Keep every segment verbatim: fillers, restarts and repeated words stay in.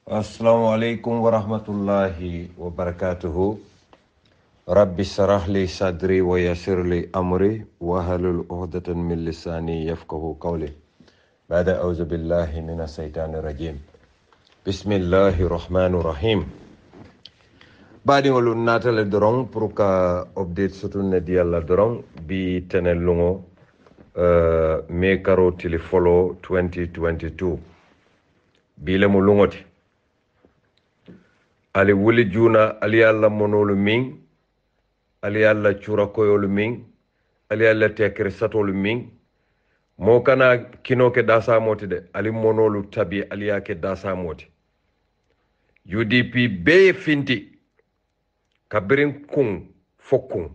Assalamu alaikum wa rahmatullahi wa barakatuhu. Rabbi sarah li sadri wa yassir li amri wa halul uqdatan min lisani yafqahu qawli. Ba'da a'udzu billahi minas shaitanir rajim. Bismillahir rahmanir rahim. Badi ngolu natale dorong pour ka update sutune di Allah dorong bi tenelungo uh, me karo tili follow twenty twenty-two. Bile mu lungoti. Ali wuli juna ali alla monolu min ali alla chura koyolu min ali alla tekere satolu min mo kana kino ke dasa moti de ali monolu tabi ali yake dasa moti U D P be finti kabirin kun fokun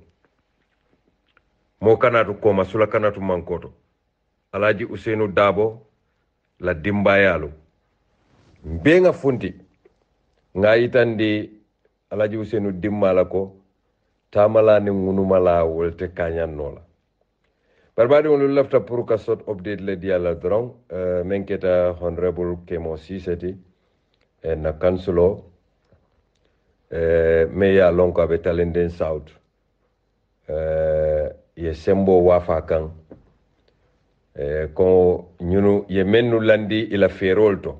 mo kana to koma sula kana to mankoto Alaji Usainu Dabo la dimbayalu mbenga funti nga yitandi Alaji Usainu dimmala ko tamala ni ngunumala wolte kanyan nola barbadi wonu lafta pour ka sot update le diala drong uh, menketa honorable Kemo Siseti en na kansulo uh, me ya lonko abe talenden south uh, ye sembo wafa kan uh, ko nyunu ye mennu landi ila ferolto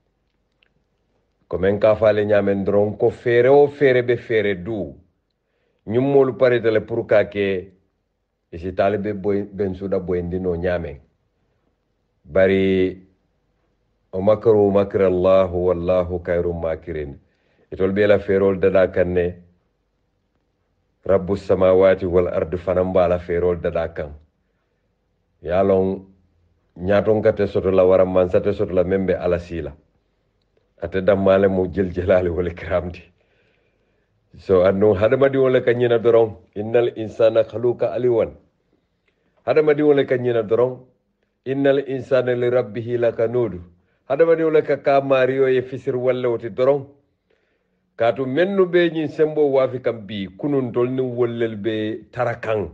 komen ka fale nyamen dron ko fere o fere be fere du nyummolu paretele pour ka ke isi talibe boy ben suda boyndino nyamen bari o makaru makra Allah wallahu khairum makirin itol be la ferol dada kanne rabbus samawati wal ardi fanam bala ferol dada kan yalon nyaton kate soto la waram man sate soto la membe ala sila ate damale mo jel jelali wala kramdi so anno hadamadi wala kanyina dorong innal insana khaluqa aliwan hadamadi wala kanyina dorong innal insana li rabbihi lakanud hadamadi wala ka kamariyo ye fisir wala woti dorong katu mennu be nyin sembo wafi kam bi kunun tolni wollel be tarakan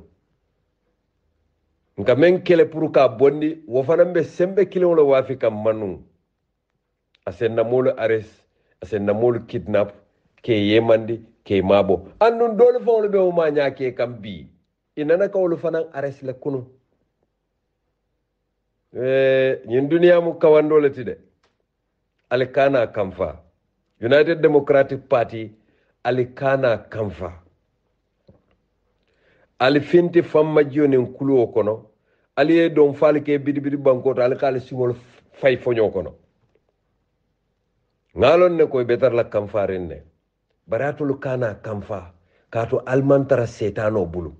nka men kele pour ka bondi wo fanambe sembe kilo wala wafi kam manu asen namolu ares asen namolu kidnap ke yemandi ke mabo annun dole fawlo be o ma nyaake kam bi inana kawlu fanan ares la kunu eh nyin duniya mu kawandole tide alikana kamfa United Democratic Party alikana kamfa alifinti famma jionen kuluo kono aliye don falke bidibidi banko to alikale singol fay fonyo kono ngalon ne koy betar la kamfaren ne baratul kana kamfa kato almantara setano bulu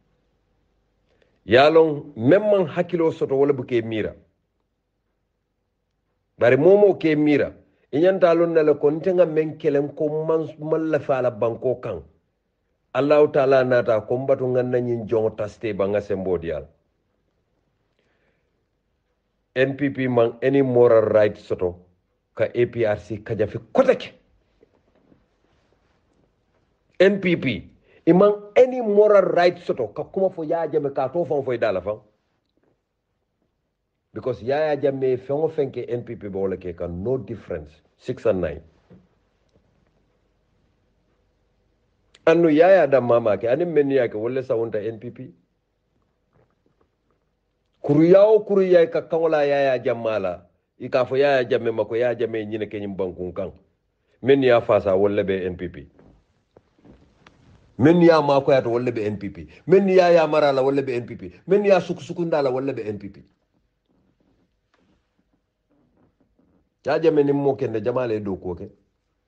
yalon memman hakilo soto wala buke mira bari momo ke mira inyanta lon na la kontenga men kelen ko man malla fala banko kan Allah taala nata ko mbatu nganna nyin jongo taste banga sembodial N P P man any moral right soto ka A P R C kajafi kotake N P P iman any moral right soto ka kuma fo ya jame ka to fon fo dala fam because ya ya jame fengo fenke N P P bo le ke kan no difference six and nine anu ya ya da mama ke anim men ya ke wolle sawunta N P P kuruyao kuruyai ka kawla ya ya jamala ika fo ya jamme mako ya jamme nyine ke nyim bankun kan men ya fasa wolle be N P P men ya mako ya to wolle be N P P men ya ya marala wolle be N P P men ya suku sukundala wolle be N P P ya jamme nim mo kende jamale do ko ke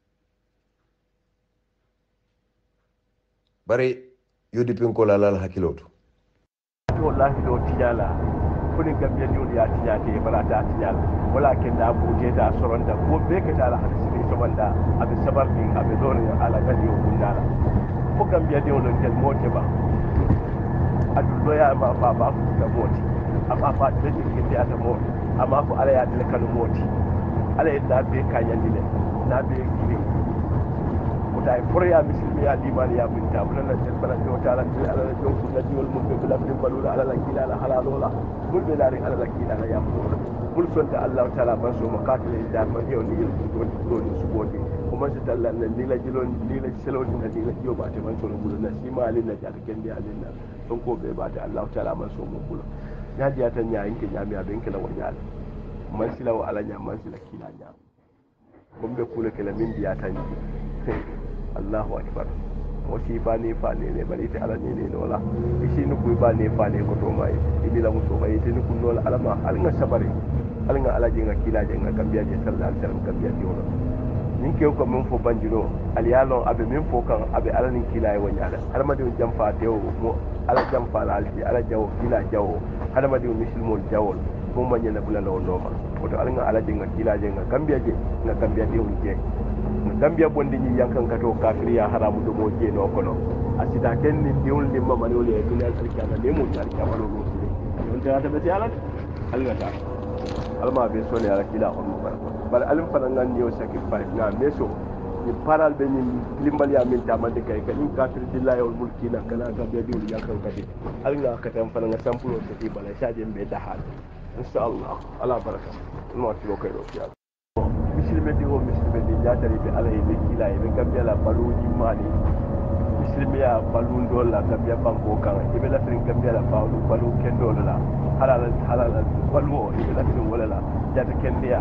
bare yodi pin ko la la hakiloto wallahi do tiyala kuni gambe jodi ya tiyate bala ta tiyala wala kenda buje da soronda ko be ke tala hadisi so banda abi sabar din abi doni ala gadi o kundala ko gambe de on kel mote ba adu doya ma ba ba da moti amma fa de ke de ata moti amma ko ala ya de kan moti ala ya be ka yandile na be gire وتاي فريا مسلم يا ديمان يا بنت ابن الله جل وعلا على الجو الذي والمبه بلا بلول على الكيل على حلال ولا بل بلاري على الكيل على يا بل سنت الله تعالى بس مقاتل الدار ما يو ني دون دون سبوتي وما ستل ان ني لا جلون ني لا سلون ني لا جوبا te man solo bulu na sima alin na jata kendi alin na don ko be bata Allah ta'ala man so mo bulu ya dia tan nya inke nya mi aben kala wanyala man sila wa ala nya man sila kila nya gombe kula kala min biya tan Allahu akbar wasi ba ne fa ne ne bari ta ala ne ne wala ishi ni ku ba ne fa ne ko to mai ibi la muso mai te ni ku no alama alnga sabari alnga ala jinga kila jinga gambiya je sallallahu alaihi wasallam gambiya ti wala nin ke ko min fo banjino aliyalo abe min fo kan abe ala nin kila e wanya ala alma de jamfa tewo mo ala jamfa la alji ala jawo kila jawo alma de muslimo jawol mo manya na bulala no ma wato alnga ala jinga kila jinga gambiya je na gambiya de wuje gambia bondi ni yankan kato kafiriya haramu do moje no kono asita kenni diwul ni mama ni wole dina alkiyama ne mo alkiyama do no sire on ta ta beti alat algata alma be sone ala kila on bar bar alim fana ngan yo sacrifice na meso ni paral be ni limbal ya min tamande kay kany kafir billahi wal mulki na kala gambia diwul yankan kati alga katam fana nga sampulo sati bala shaje be dahal inshallah ala baraka no ti ko do fiya muslimi di o muslimi di jatari be ala be kila be gambia la balu ni mali muslimi ya balu dola gambia banko kan e be la fin gambia la balu balu kendo la halal halal balu e be la fin wala la jata kendia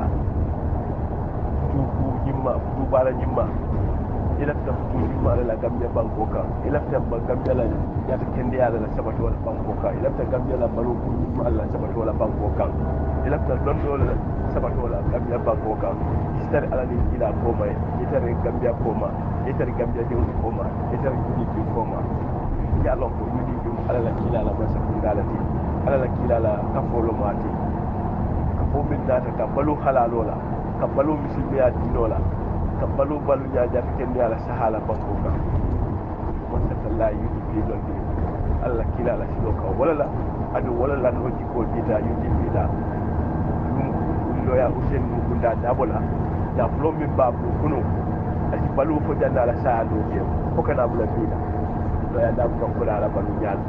tu ku jimma tu bala jimma ila ta tu jimma la gambia banko kan ila ta gambia la jata kendia la sabatu wala banko kan ila ta gambia la balu ku jimma la sabatu wala banko kan ila ta dondo la sabatu wala gambia banko kan itar ala ni kila koma itar gambia koma itar gambia de koma itar yudi koma ya lo ko yudi dum ala la kila la masa kundalati ala la kila la kafolo mati kafo min data ka balu halalola ka balu misliya dinola ka balu balu nya jata kendi ala sahala banko ka wasa talla yudi dino di ala kila la silo ka wala la adu wala la no jiko dita yudi bila lo ya usen mukunda dabola da flo mi babu kuno asi balu fo janda la sa do ke ko kana bula bida do ya da ko ko la balu nyaal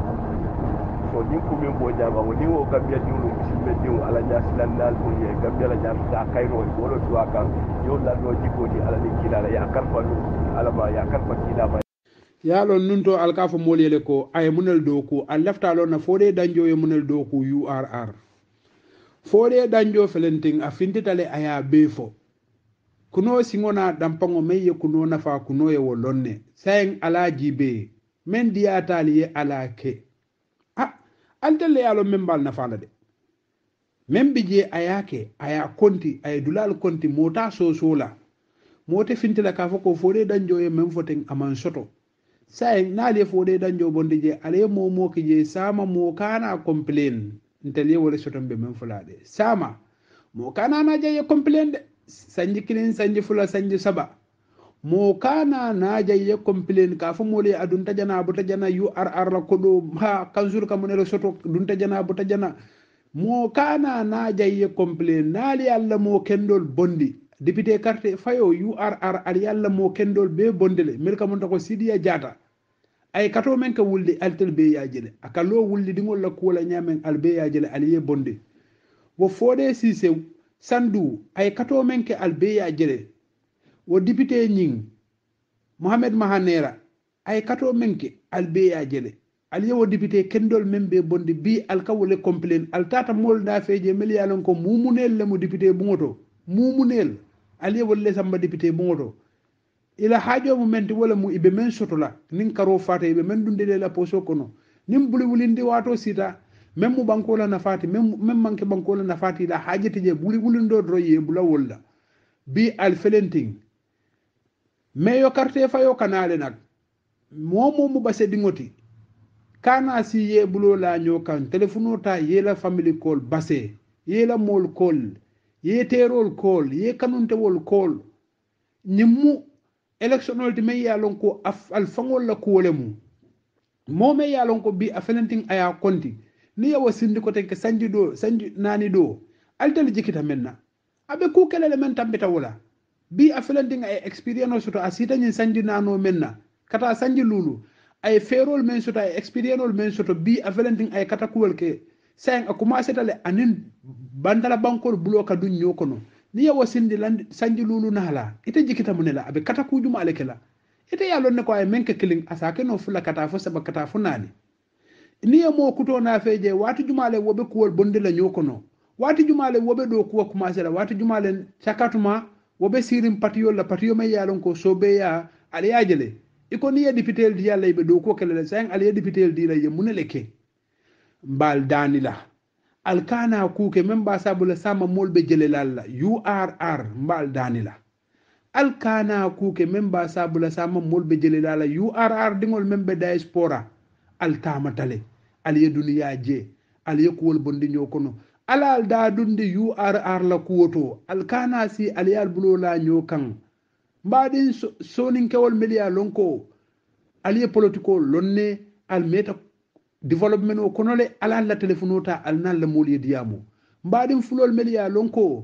so din ko mi bo jama woni wo gambia diwlu simbe diw ala nyasilan dal ko ye gambia la jam ta kayro wolo do aka yo la do jiko di ala ni kilala ya karfa ala ba ya karfa kilaba yalo nunto alkafo molele ko ay munel do ko al laftalo na fode danjo ye munel do ko U R R fode danjo felenting a finditale aya befo kuno singona dampango meye kuno nafa kuno ye wolonne sayeng ala jibe men diatali ye ala ke ah altele yalo membal nafa la de membije ayake aya konti ay dulal konti mota sosola mote fintila ka foko fode danjo ye men foteng aman soto sayeng nale fode danjo bondije ale momo kije sama mo kana complain ntele wala sotombe men fulade sama mo kana na je complain de sanji kilin sanji fula sanji saba mo kana na jaye complain ka fo mole adun tajana bu tajana U R R la kodo ha kanjur ka monero soto dun tajana bu tajana mo kana na jaye complain nali alla mo kendol bondi député carte fayo U R R ali alla mo kendol be bondele mel ka mon ko sidiya jata ay kato men ka wulde altel be ya jele akalo wulde dingol la ko la nyamen albe ya jele aliye bonde wo fode sisew sandu ay kato menke albeya jere wo député nying Mohamed Mahanera ay kato menke albeya jere aliye wo député kendol membe bonde bi alkawole complain altata mol da feje melialon ko mumunel le mo député bungoto mumunel aliye wolle samba député bungoto ila hajo mo menti wala mu ibe men sotola nin karo fata ibe men dunde la poso kono nim buli wulindi wato sita même mu bankola nafati même même manke bankola nafati la hajati je buli wulindo dro ye bula wolla bi al felenting meyo carte fayo kanale nak momo mu basse dingoti kana si ye bulo la nyokan telefono ta ye la family call basse ye la mol call ye terol call ye kanunte wol call nimu electional de me yalon ko al fangol la ko lemu mo me yalon ko bi a felenting aya konti ni yawa sindi ko tenke sanji do sanji nani do altel jikita menna abe ku kelele men tambita wala bi a felandin ay experience soto a sita nyin sanji nano menna kata sanji lulu ay ferol men soto ay experience men soto bi a felandin ay kata kuwel ke sayin a commencé tale anin bandala bankol bulo ka dun nyokono ni yawo sindi land sanji lulu nala ite jikita munela abe kata kujuma ale kala ite yalon ne ko ay menke killing asake no fula kata fo saba kata fo nani ni yamo kuto na feje watu jumale wobe kuwol bonde la nyokono watu jumale wobe do kuwa commencé la watu jumale chakatuma wobe sirim patiyo la patiyo me yalon ko sobe ya ali yajele iko ni ya député di yalla be do ko kele sayin ali ya député di la ye munele ke mbal danila alkana kuke memba sabula sama molbe jele lalla U R R mbal danila alkana kuke memba sabula sama molbe jele lalla U R R dingol membe diaspora altama tale aliye duniya je aliye kuwol bondi nyokono alal da dundi U R R la kuwoto alkana si aliyal bulo la nyokan mbadin so, sonin kewol media lonko aliye politiko lonne almeta development o konole ala la telefono ta alnal la moli diamo mbadin fulol media lonko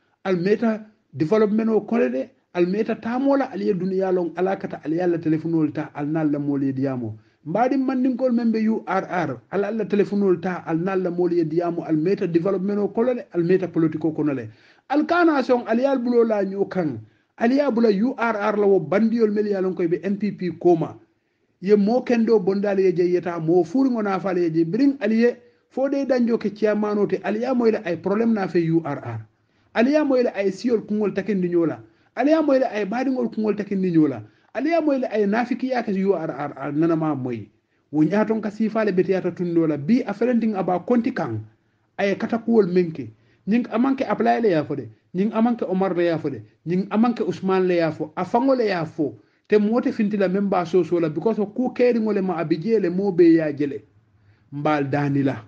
almeta development o konole almeta tamola aliye duniya lon alakata aliya la telefono ta alnal la moli diamo mbadin mandingol membe U R R ala la telefono ta alnal la moli diamo almeta development o konole almeta politiko konole alkana son aliya bulo la nyokan aliya bula U R R la wo bandiol media lon ko be N P P koma ye mo kendo bondale ye yeta mo furi ngona fale ye bring aliye fode danjo ke ciamano te aliya moyle ay problème na fe U R R aliya moyle ay siol kungol takendi nyola aliya moyle ay badingol kungol takendi nyola aliya moyle ay nafiki yake U R R nana ma moy wonya ton ka sifale betiyata tundola bi a ferending aba konti kan ay katakuwol menke nying amanke apply le yafode nying amanke Omar le yafode nying amanke Ousmane le yafo afangole yafo te mote fintila memba so so la because ku keri ngole ma abijele mo be ya jele mbal danila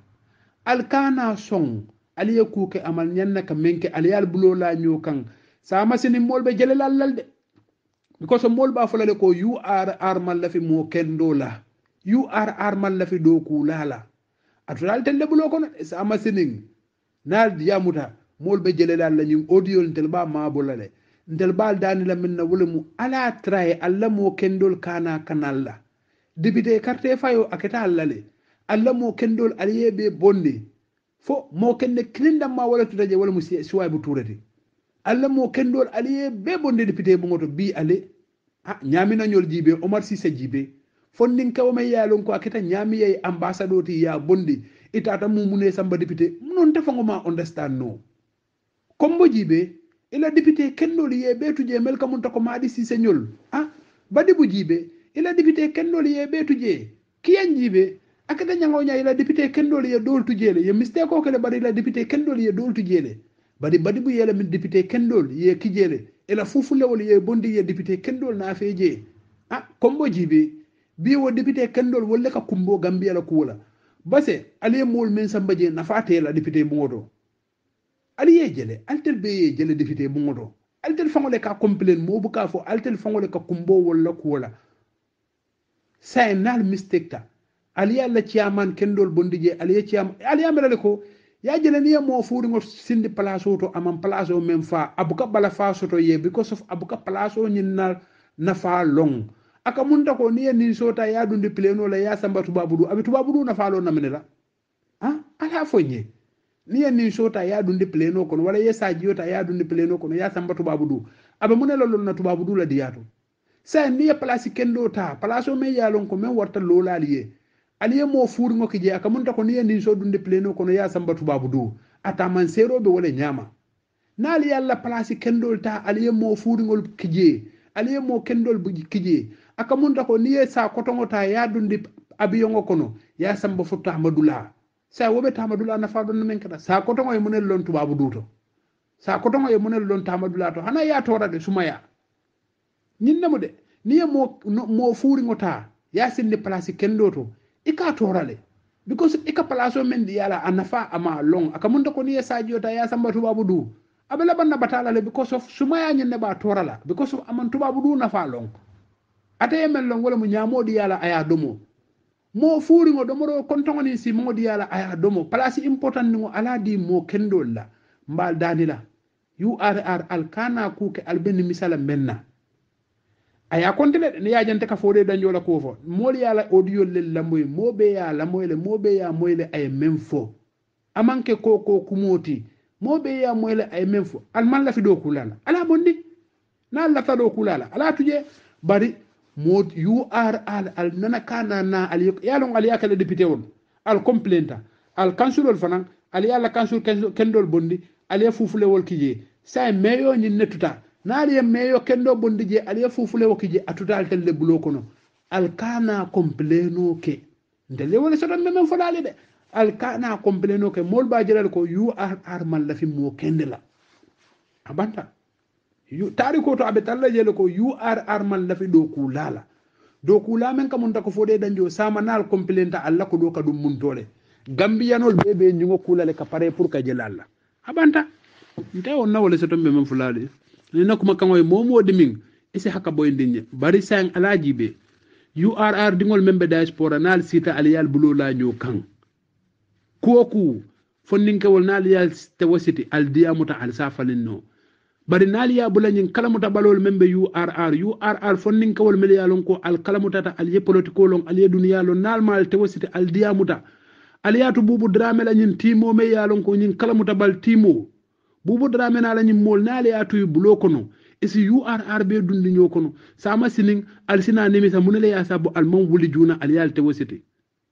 alkana song aliye ku ke amal nyanna ka menke aliyal bulo la nyokan sama sini molbe jele lallal de because molba fulale ko U R R mal la fi mo kendo la U R R mal la fi do ku lala atulal telle bulo ko sama sini nal diamuta molbe jele lalla nyim audio tel ba ma bolale ndel bal dani la minna wulmu ala traye alla mo kendol kana kanalla député carte fayo aketa allale alla mo kendol aliyebe bonde fo mo kende klindam ma wala tutaje wala musi suway bu tourati alla mo kendol aliyebe bonde député bu ngoto bi ale ah nyamina nyol jibe Omar Cissé jibe fondin kaw may yalon ko aketa nyami yey ambassadeur ti ya bonde itata mu mune samba député non defango ma understand no kombo jibe ila député kendoli ye betuje melka mun tako madi si señol ah badi bu jibe ila député kendoli ye betuje kiyan jibe akata nyango nya ila député kendoli ye dol tujele ye mistake ko kele badi ila député kendoli ye dol tujele badi badi bu yele min député kendol ye kijele ila fufu lewol ye bondi ye député kendol na feje ah kombo jibe bi wo député kendol wolle ka kumbo gambia la kula base ali mol men sambaje na fatela député bu ngodo aliye jele altel be jele député bu ngodo altel fangole ka complain mo bu ka fo altel fangole ka kumbo wala ko wala say nal mistake ta aliya la chairman kendol bondije aliya chairman aliya melale ko ya jele ni mo fuuri ngo sindi place to amam place o même fa abuka bala fa soto ye because of abuka place o nyinna na fa long aka munta ko ni ni sota ya dundi pleno la ya samba tubabudu abi tubabudu na fa lo na menela ha ala fonye ni en ni sota ya dundi pleno kono wala yesa jiyota ya dundi pleno kono ya samba tubabudu abe munela lol na tubabudu la diyato sa ni ya place kendo ta place o me ya lon ko men warta lola liye aliye mo furi ngo kije aka munta ko ni en ni so dundi pleno kono ya samba tubabudu ata man sero be wala nyama nali yalla place kendo ta aliye mo furi ngol kije aliye mo kendol bu kije aka munta ko ni sa kotongo ta ya dundi abiyongo kono ya samba futa amadula sa wobe tamadula na fa don men kada sa ko to ngoy munel lon tubabu duto sa ko to ngoy munel lon tamadula to hana ya tora de sumaya nyinna mo de ni mo mo furi ngota ya sinde place kendo to ika torale because ika place men di yala anafa ama long aka mun ko ni sa jota ya samba tubabu du abela banna batala le because of sumaya nyinne ba torala because of aman tubabu du na fa long ate men long wala mu nyamo di yala aya domo mo furi ngo domoro kontongoni si modi yala aya domo place important ngo ala di mo kendol la mbal danila U R R al kana ku ke al ben misala menna aya kontele ne ya jante ka fode danjo la ko fo mol ya la audio le lamoy mobe ya lamoy le mobe ya moyle ay même fo amanke ko ko kumoti mobe ya moyle ay même fo al man la fi do kulala ala bondi na la ta do kulala ala tuje bari mod U R R al nana kana na al ya lon al yakale député won al complainta al councilor fanan al ya la council kendol bondi al ya fufule wol kije say meyo ni netuta naali ye meyo kendo bondi je aliye fufule wakije atutal telle bulo kono alkana kompleno ke ndele wala soto men fodale de alkana kompleno ke mol ba jelal ko U R R man la fi mo kendela abanta yu tari ko to abe talla jele ko U R R man la fi do kulala do kula men kam on ta ko fode danjo sama nal komplenta alla ko do ka dum muntole gambiyanol bebe nyugo kulale ka pare pour ka jelalla abanta nte on na wala soto men fulale ni nakuma kangoy momo deming isi haka boy ndinye bari sang alaji be U R R dingol membe diaspora nal sita aliyal bulo la nyo kan koku fondinke wol nal yal te wasiti al diamuta al safalin no bari nal ya bulanyin kalamuta balol membe U R R U R R fondinke wol mel yalon ko al kalamuta ta al ye politiko lon al ye duniya lon nal mal te wasiti al diamuta aliyatu bubu drame la nyin timo me yalon ko nyin kalamuta bal timo bubu drame na la nyimol na le atu bulo kono isi U R R be dundi nyokono sama sinin alsina nemisa munele ya sabu alman wuli juna aliyal te wosite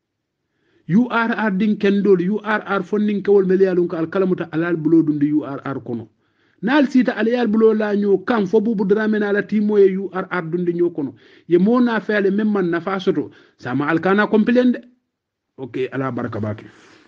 U R R din kendol U R R fonnin kawol meliyalun ko alkalamuta alal bulo dundi U R R kono nal sita aliyal bulo la nyo kan fo bubu drame na la timo ye U R R dundi nyokono ye mona fele memman nafa soto sama alkana komplende okay ala baraka baki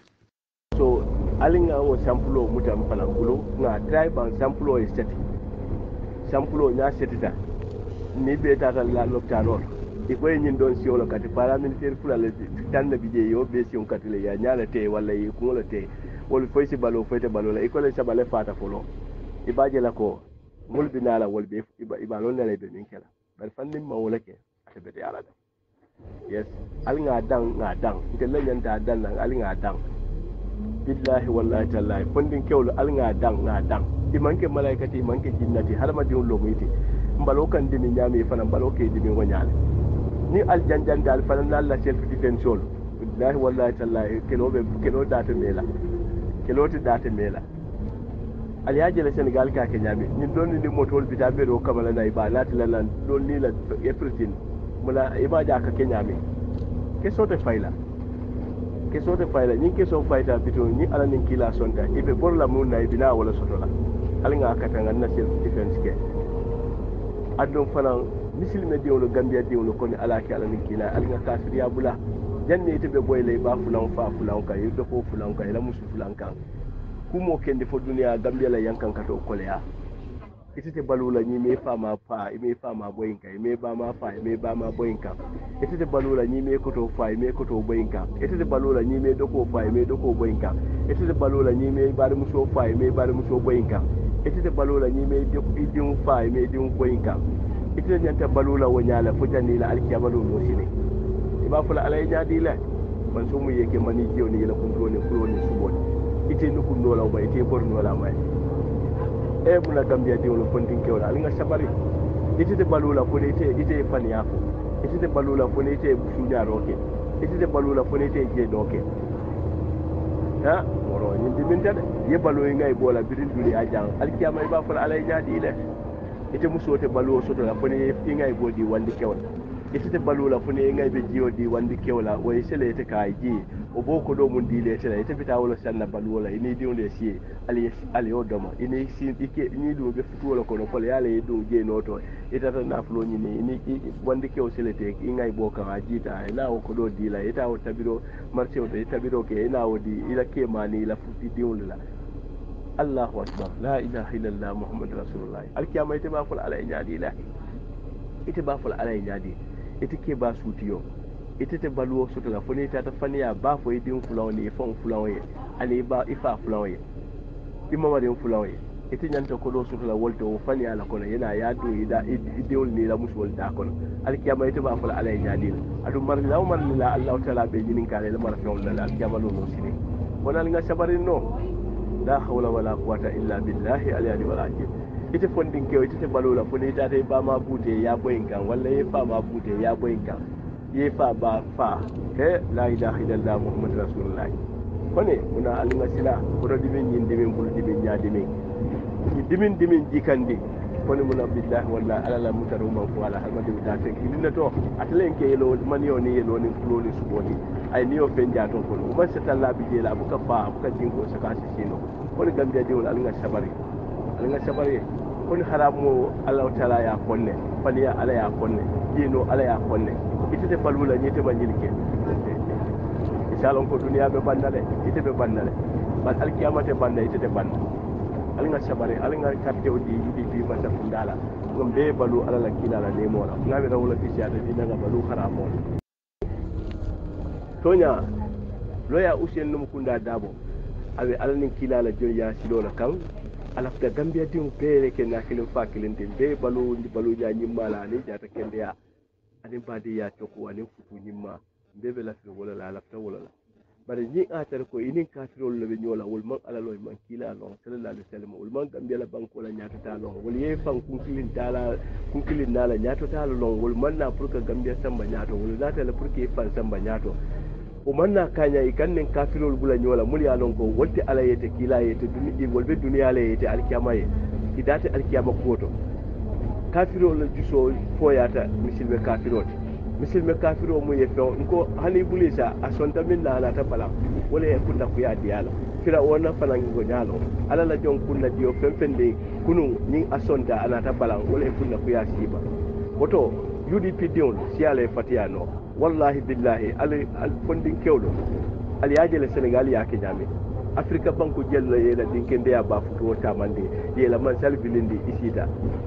so alinga o sampulo mutam fana bulo nga tribe an sampulo e seti sampulo nya setita ni be tata la loptano e ko nyin don si wala kati paramilitaire fula le tanna bije yo be si on kati le ya nyala te wala yi ko la te wol foy si balo foy te balo la e ko le sabale fata folo e baje la ko mul binala wol be e ba lon le be min kala bar fannim ma wala ke ate be yala yes alinga dang nga dang te le nyanta dan nan alinga dang billahi wallahi tallahi fondin kewlo alnga dang nga dang di manke malaikati manke jinnati har ma diwlo muyti mbalo kan dimi nyami fana mbalo ke dimi wonyale ni aljanjan dal fana nalla self defense sol billahi wallahi tallahi kelo be kelo data mela kelo ti data mela ali ajele senegal ka ke nyami ni donni ni motol bitabe do kamala nay ba lati lan don ni la epritin mula ibaja ka ke nyami ke sote fayla ke sote fayla ni ke so fayta bito ni ala nin kila sonta ibe borla mun nay bina wala sotola alinga akata nganna self defense ke adon fana misil me diwlo gambia diwlo koni ala ke ala nin kila alinga kafiriya bula janne ite be boyle ba fulan fa fulan ka yido ko fulan ka ila musu fulan kan kumo kende fo duniya gambia la yankan kato koleya itete balula ni me fama fa me fama boyinka me ba ma fa me ba ma boyinka itete balula ni me koto fa me koto boyinka itete balula ni me doko fa me doko boyinka itete balula ni me bari muso fa me bari muso boyinka itete balula ni me idin fa me idin boyinka itete nyanta balula wonyala fo janni la alkiyama do no sine iba fula alay nyaadi la man so mu yeke mani jewni la kunto ne fulo ne subon ite nuku nola ba ite bor nola mai e bula gambia diwlo fontin kewla alinga sabari ite de balula fo ite ite faniya fo ite de balula fo ite sunya roke ite de balula fo ite je doke ha moro ni diminta de ye balo ngai bola birin duli ajang alkiyama ba fo alay nyaadi le ite musote balo soto la fo ne ngai godi wandi kewla ite de balula fo ne ngai be jiyo di wandi kewla way sele ite kai ji o boko do mun dile tele ite bita wala sanna balwala ini diwle si ali ali odoma ini si ike ni do be futuwala kono kole yale do je noto ita ta na flo ni ni wandi ke o sele te ingai boka ajita ina o ko do dila ita o tabiro marche o ita tabiro ke ina o di ila ke mani la futi diwle la Allahu akbar la ilaha illallah muhammadur rasulullah alkiyama ite ba ful ala nyadi la ite ba ful ala nyadi ite ke ba sutiyo ite te baluwo soto la foni ta ta faniya ba fo idin fulaw ni fon fulaw ye ani ba ifa fulaw ye imama den fulaw ye ite nyanta ko do soto la wolto o faniya la kono yana ya do ida idewol ni la musul da kono alkiyama ite ba fula alay nyadil adu mar law man la allah taala be nyinin kale la mar fion la alkiyama lo no sini wonal nga sabarin no la hawla wala quwwata illa billahi al-ali wal azim ite fondin ke ite balula fo ni tata ba ma bute ya boyin kan walla ye fa ma bute ya boyin kan ye fa ba fa he la ilaha illallah muhammadur rasulullah kone muna alma sila ko dimin yin dimin bul dimin nya dimin dimin dimin jikandi kone muna billahi walla ala la mutaru man ko ala halmadu ta ten kinna to atlen ke yelo man yo ni yelo ni fulo ni suboti ay ni o fenja to ko man sa talla bi jela buka fa buka jinko saka sino ko gambia diwol alnga sabari alnga sabari ko haramu allah taala ya konne faliya ala ya konne dino ala ya konne itete balula nyete banjilike isalon ko duniya be bandale ite be bandale bal alkiyamate banda itete banda alnga sabari alnga kapte odi yidi bi mata fundala ngom be balu ala la kilala ne mola ngabe rawla fisiyade dina ga balu haramu tonya loya usen num kunda dabo abe alanin kilala joya silola kan alafta gambia dim pere ke na kilin fa kilin din be balu ndi balu nya nyimala ni jata kende ya ani badi ya toko ani futu nyimma be be la wala la alafta wala la bare ni atar ko inin kafirol le be nyola wol man ala loy man kila long sallallahu alaihi wasallam wol man gambia la banko la nyaata ta long wol ye fan kun kilin tala kun kilin nala nyaato ta long wol man na pour que gambia samba nyaato wol zata la pour que fan samba nyaato o manna kanya ikannen kafirol bula nyola muli alon ko wolte ala yete kila yete duni wolbe duniya la yete alkiyama ye idate alkiyama koto kafirol juso foyata misilbe kafirot misilbe kafiro mu ye fe ko hani bulisa asonta min na ala ta bala wala e kunna ku ya diala fira wona fana ngo nyalo ala la jon kunna dio femfende kunu ni asonta ana ta bala wala e kunna ku ya siba oto U D P diol siale fatiano wallahi billahi al al fondin kewlo al yaje le Senegal ya ke jami Afrika banko jella yela dinkende ya ba futo tamande yela man salbilindi isita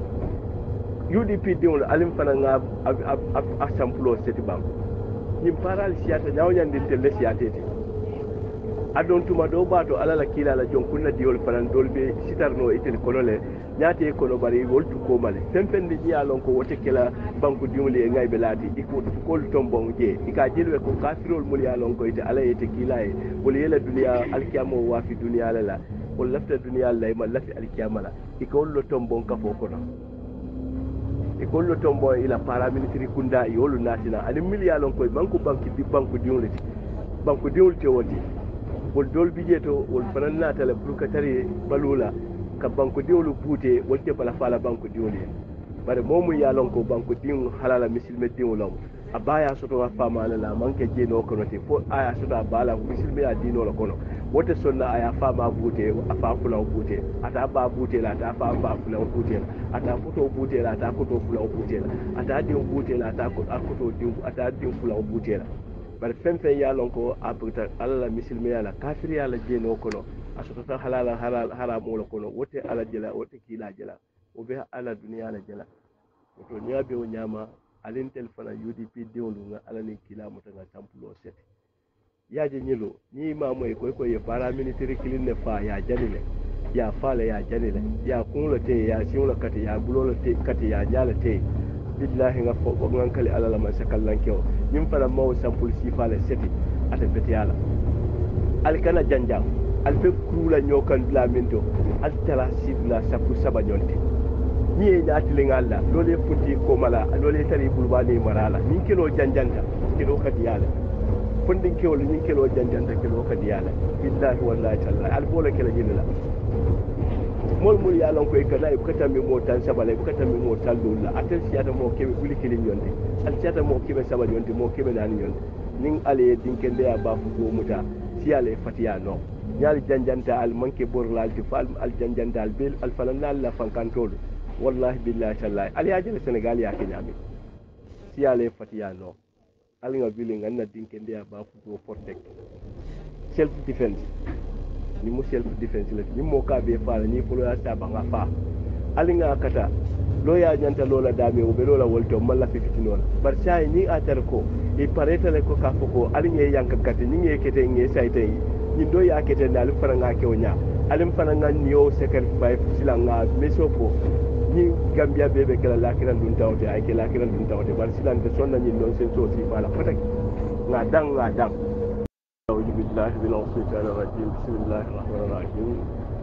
U D P diol alim fana nga asamplo seti bam nim paral siata nyawnya ndinte le siatete adon tuma do bato alala kila la jon kunna diol fana dolbe sitarno itel kolole nyaate kono bari woltu ko male tempende ji alon ko wote kala banku diwli e ngaybe laati iko kol tombon je ika jelwe ko kafirol mul yalon ko ite ala yete kilaye wol yela dunya alkiyamo wa fi dunya la wol lafta dunya la ma lafi alkiyama la iko lo tombon ka fo kono iko lo tombon ila paramilitary kunda yolu natina ani mil yalon ko banku banki di banku diwli banku diwli te wodi wol dol bijeto wol fanan natale pour ka tari balula ka banko diwlu buute wolte bala fala banko diwli bare momu yalon ko banko diw halala misilme diwlom abaya soto wa fama la manke jeno kono te fo aya soto bala misilme ya dino la kono wote sonna aya fama buute afa fula buute ata ba buute la ata fa fa fula buute ata foto buute la ata foto fula buute la ata diw buute la ata foto diw ata diw fula buute la bare femfe yalon ko abuta alla misilme ya la kafir ya la jeno kono asota halala halal haramu la kono wote ala jela wote kila jela o be ala duniya la jela to nyabe o nyama alin telefona U D P diwlu nga ala ni kila mutanga tampulo set yaje nyilo ni mamoy koy koy ye paramilitary kilin ne fa ya janile ya fale ya janile ya kunlo te ya siwla kati ya bulolo te kati ya nyala te billahi nga fo ko ngankali ala la man sakallan kew nim fala maw sampul sifale seti ata betiyala alkana janjam alfe kula nyokan la minto altala sibla sapu sabanyonte ni e nyaati le ngalla lole futi ko mala lole tari bulbani marala min kilo janjanta kilo kadiyala fundin kewol min kilo janjanta kilo kadiyala billahi wallahi taala albola kala jinila mol mul ya lon ko ikana e kata mi mo tan sabale e kata mi mo tan lulla atel siata mo kebe buli kilin yonde al siata mo kebe sabal yonde mo kebe nan yonde ning ale dinkende ya bafu go muta siale fatiya no nyaal janjanta al manke borlal ti fal al janjanta al bil al falana la fankantolo wallahi billahi tallahi al yaje Senegal ya kenyami siale fatiya no al nga bili nga na dinkende ya bafu go protect self defense ni mo self defense la ni mo ka be fala ni fulo ya ta banga fa al nga kata lo ya nyanta lola dame o be lola wolto malla fitinola bar sai ni atar ko e pareta le ko ka foko al nga yanka kati ni nge kete nge sayte ni do ya kete dal faranga ke onya alim faranga niyo sacrifice silanga mesopo ni gambia bebe kala lakiran dun tawte ay ke lakiran dun tawte bar silan de sonna ni non sen so si fala fatak nga dang nga dang أعوذ بالله من الشيطان الرجيم بسم الله الرحمن الرحيم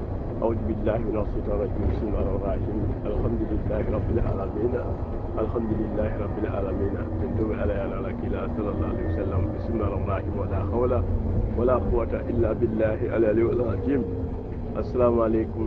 أعوذ بالله من الشيطان الرجيم بسم الله الرحمن الرحيم الحمد لله رب العالمين الحمد لله رب العالمين تندو على على كلا صلى الله عليه وسلم بسم الله الرحمن الرحيم ولا حول ولا قوة إلا بالله العلي العظيم السلام عليكم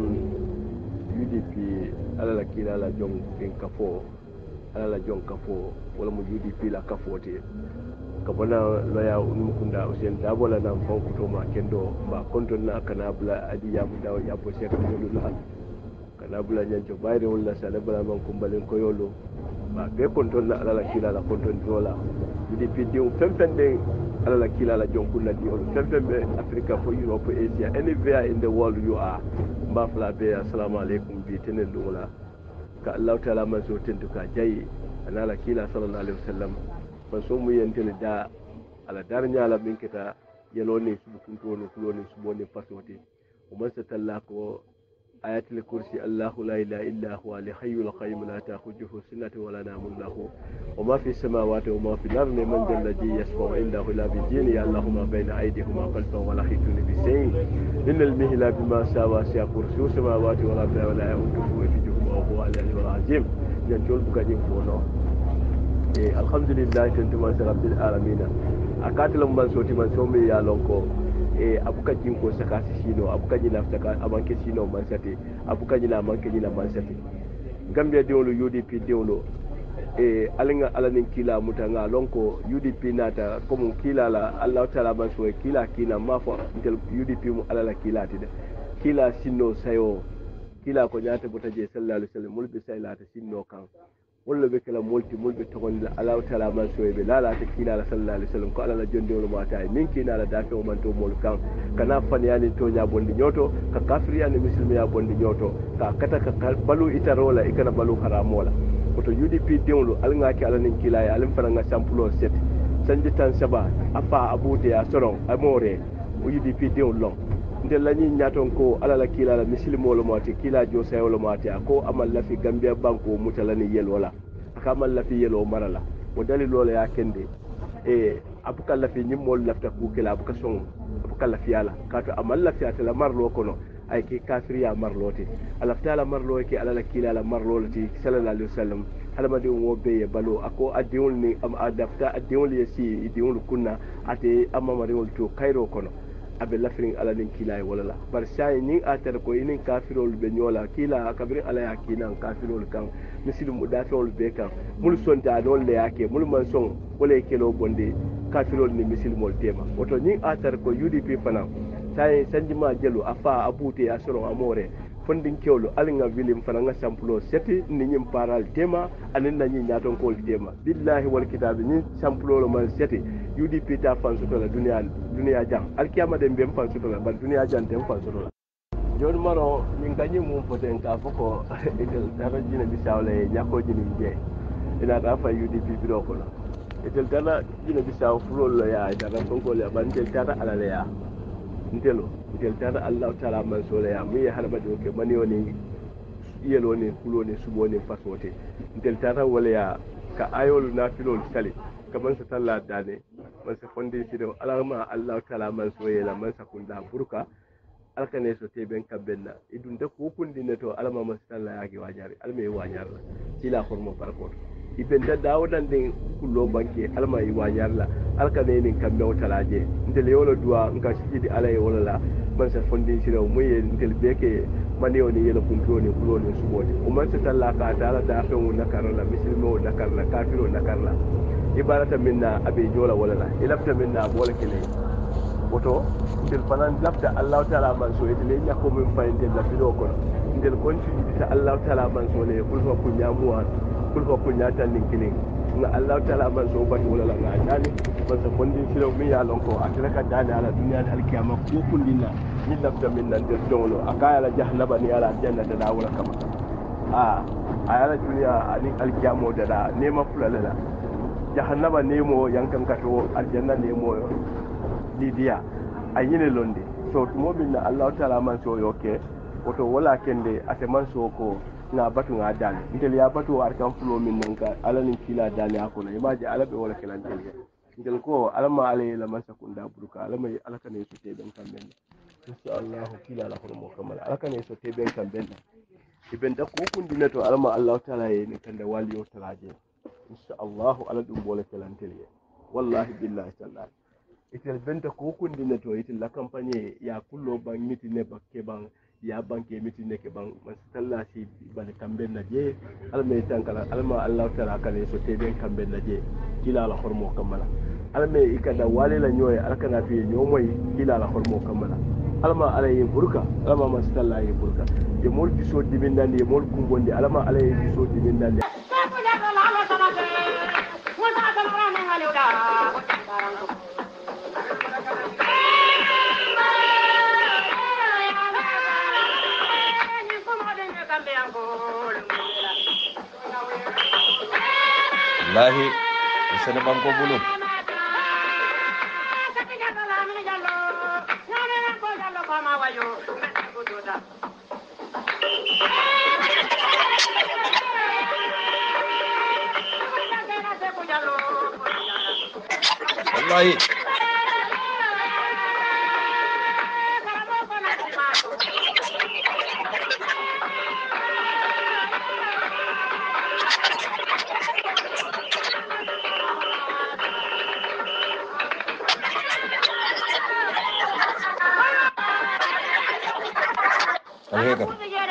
U D P على كلا على جون كفو على جون كفو ولا مو U D P لا كفوتي kabona loya numkunda usen dabola nam fonkuto ma kendo ba konton na kana bula adi ya buda ya bo se ko dulal kana bula nyanjo bayre wala sala bala man kumbalen ko yolo ba be konton na ala kila la konton dola di video femfende ala kila la jonkunna di on femfembe Africa for Europe Asia anywhere in the world you are ba fla be assalamu alaikum bi tenen dola ka Allah ta'ala man so tentuka jayi ala kila sallallahu alaihi wasallam ban so mu yentele da ala darnya la min kita yeloni su kunto no fuloni su boni pasoti o man satalla ko ayatul kursi Allahu la ilaha illa huwa al hayyul qayyum la ta'khudhuhu sinatun wa la nawmun lahu wa ma fi samawati wa ma fi al-ardi man dhal ladhi yashfa'u indahu illa bi idhnihi Allahumma bayna aydihim wa khalfahum wa la yahituna bi shay'in innal mihla bima sawa sa'a kursi samawati wa la wa la yauduhu hifdhuhuma wa huwa al-aliyyul azim yan jol buka jin ko no alhamdulillah tentuma rabbil alamin akatlam man soti man somi ya lonko e abuka jinko saka sino abuka jina saka amanke sino man sate abuka jina amanke jina man sate gambia diwlo U D P diwlo e alinga alanin kila mutanga lonko U D P nata comme kila la Allah taala man so kila kina mafo intel U D P mu alala kila tide kila sino sayo kila ko nyata botaje sallallahu alaihi wasallam mulbe saylata sino kan wala be kala molti molbe togon Allah taala man so be la la ta kila sallallahu alaihi wasallam ko ala la jonde wala mata min kina la dafe o man to mol kan kana fan yani to nya bondi nyoto ka kafir yani muslimi ya bondi nyoto ka kata ka balu itarola ikana balu haramola ko to U D P diwlo alnga ki ala nin kila ya alim faranga sampulo set sanji tan saba afa abute ya soron amore o U D P diwlo nde lañi ñaton ko ala la kila la misilimo lo mati kila jo sayo lo mati ko amal la fi Gambia banko mutalani yelo la akamal la fi yelo marala o dali lole ya kende e abuka la fi nyimol lafta ku kila abuka son abuka la fi ala kato amal la fi atala marlo kono ay ki kafiriya marloti alafta la marlo ke ala la kila la marlo ti sallallahu alaihi wasallam halama de wo be balo ako adiwol ni am adafta adiwol yesi adiwol kunna ate amama rewol to kairo kono abe lafirin ala nin kila wala la bar sai ni atar ko inin kafirol be nyola kila kabri ala ya kina kafirol kan muslim dafirol be kan mul sonta don le yake mul man son wala kelo bonde kafirol ni muslimol tema oto ni atar ko U D P fana sai sanjima jelo afa abute asoro amore fondin kewlo alinga vilim fana nga sampulo seti ni nyim paral tema anin na nyi nyaton ko tema billahi wal kitabi ni sampulo lo man seti U D P ta fan suto la dunia dunia jang alkiyama dem bem fan suto la ban dunia jang dem fan suto la jon maro min ganyi mum poten ka foko etel dara jina bisawle nyako jini je ina ta fa U D P biro ko la etel dara jina bisaw fulol lo ya dara fonko le ban tel dara ala le ya ntelo tel tata Allah taala man sole ya mi halaba do ke mani woni yelo ni kulo ni subo ni fasote tel tata wala ya ka ayol na filol sali kaman sa talla dane man sa fondi sido alama Allah taala man soye la man sa kunda burka alkane so te ben kabenna idun de ko kundi ne to alama man sa talla ya gi wajari alme wajar la sila hormo barko ibenta dawdan den kullo banke alma yi wajar la alkane ni kambe wotalaje ndele yolo duwa nka sidi alay wala la man sa fondin sira moye ntel beke mani oni yelo kunto ni kulo ni subote o man sa talla ka taala da fe wona karala misilmo da karla kafiro da karla ibarata minna abi jola wala la ilafta minna bola kele oto ndel fanan lafta Allah taala man so edele nyako min fayinde la bido ko ndel konti ta Allah taala man so le kulfa ku nyamuwa kulfa ku nyata nin kilin na Allah taala man so bati wala la ngani man sa fondin sira mi ya lonko atlaka dani ala dunya al alkiyama ko kundina min lafta minna ndel donglo akaya la jahannaba ni ala jannata da wala kama a ayala dunya ani alkiyamo da da nema fulala jahannaba nemo yankan kato aljanna nemo lidiya ayine londe so mobil na Allah taala man so yoke oto wala kende ate man so ko na batu nga dal intel ya batu arkan fulo min nanka alanin kila dal akono imaji alabe wala kelan telge intel ko alama ale la man sakunda buruka alama alaka ne su te ben kamben inshallah kila la hormo kamal alaka ne so te ben kan ben iben da ko kun dinato alma Allah taala yen kan da wali o talaje inshallah ala dum boole telantele wallahi billahi taala itel benta ko kun dinato itel la campagne ya kullo bang miti ne bakke bang ya banke miti ne ke bang man talla si bal kamben na je alma tankala alma Allah taala kan so te ben kan ben na je kila la hormo kamala alma ikada wali la nyoy alkana fi nyomoy kila la hormo kamala alama alaye burka alama masalla ye burka ye mol biso dimindande ye mol kumbonde alama alaye biso dimindande lahi sene banko bulu wallahi alhega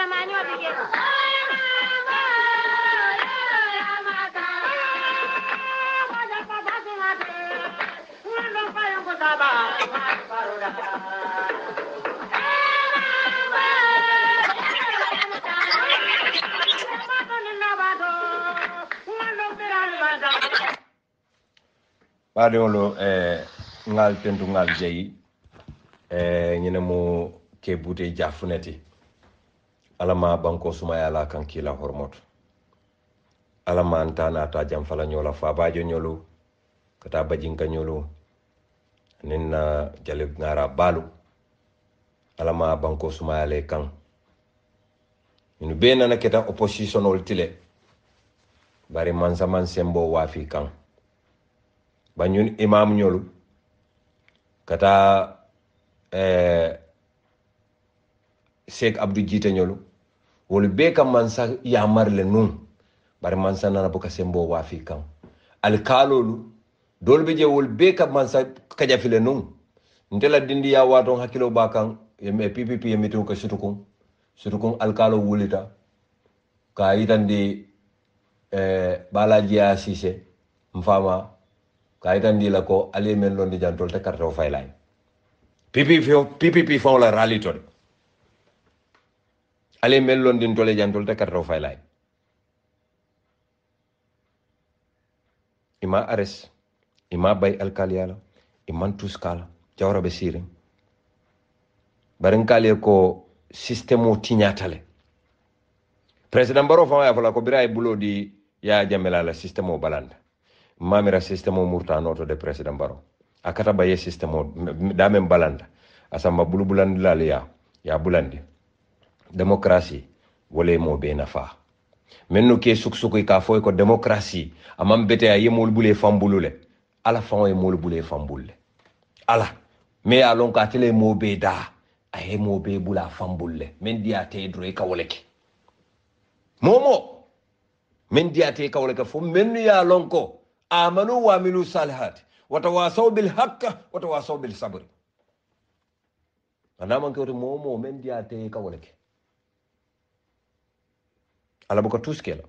baadiŋolu eh, ŋal tentu ŋal jeyi eh, ñine mu ke bute jafuneti alama banko sumaya la kan kila hormoto alama anta nata jamfala ñola fabajo ñolu kata bajinka ñolu nin na jale ngara balu alama banko sumaya le kan inu be nana keta opposition ol tile bari mansa man sembo wafi kan banyun imam ñolu kata eh, Sheikh Abdou Jite ñolu wol be kam mansa ya marle nun bari mansa nana buka sembo wafi kan alkalolu dolbe je wol be kam mansa kaja file nun ndela dindi ya waton hakilo bakan yeme P P P yemitu ko sutukun sutukun alkalo wulita ka itandi eh, balaji ya sise mfama ka itandi la ko ali men londi jantol te karto faylay P P P fon la ralito ali men londi tole jantol te karto faylay ima ares ima bay alkaliyala iman tuskala jawra be sirin barin kale ko système tiñatale president baro fa ya fala ko biray bulo di ya jamela la système o balanda mamira système o murtano to de president baro akata baye système o da men balanda asamba bulu bulandi la ya ya bulandi démocratie wole mo be nafa menno ke suksuko ka foy ko démocratie amam bete ay yemol bule fambulule ala fa ay mol bule fambulle ala me ya lon ka tele mo be da ay mo be bula fambulle men diate dro e kawleke momo men diate kawleke fo men ya lon ko amanu wa amilu salihat wa tawasaw bil haqq wa tawasaw bil sabr anama ko momo men diate kawleke ala buka tuskela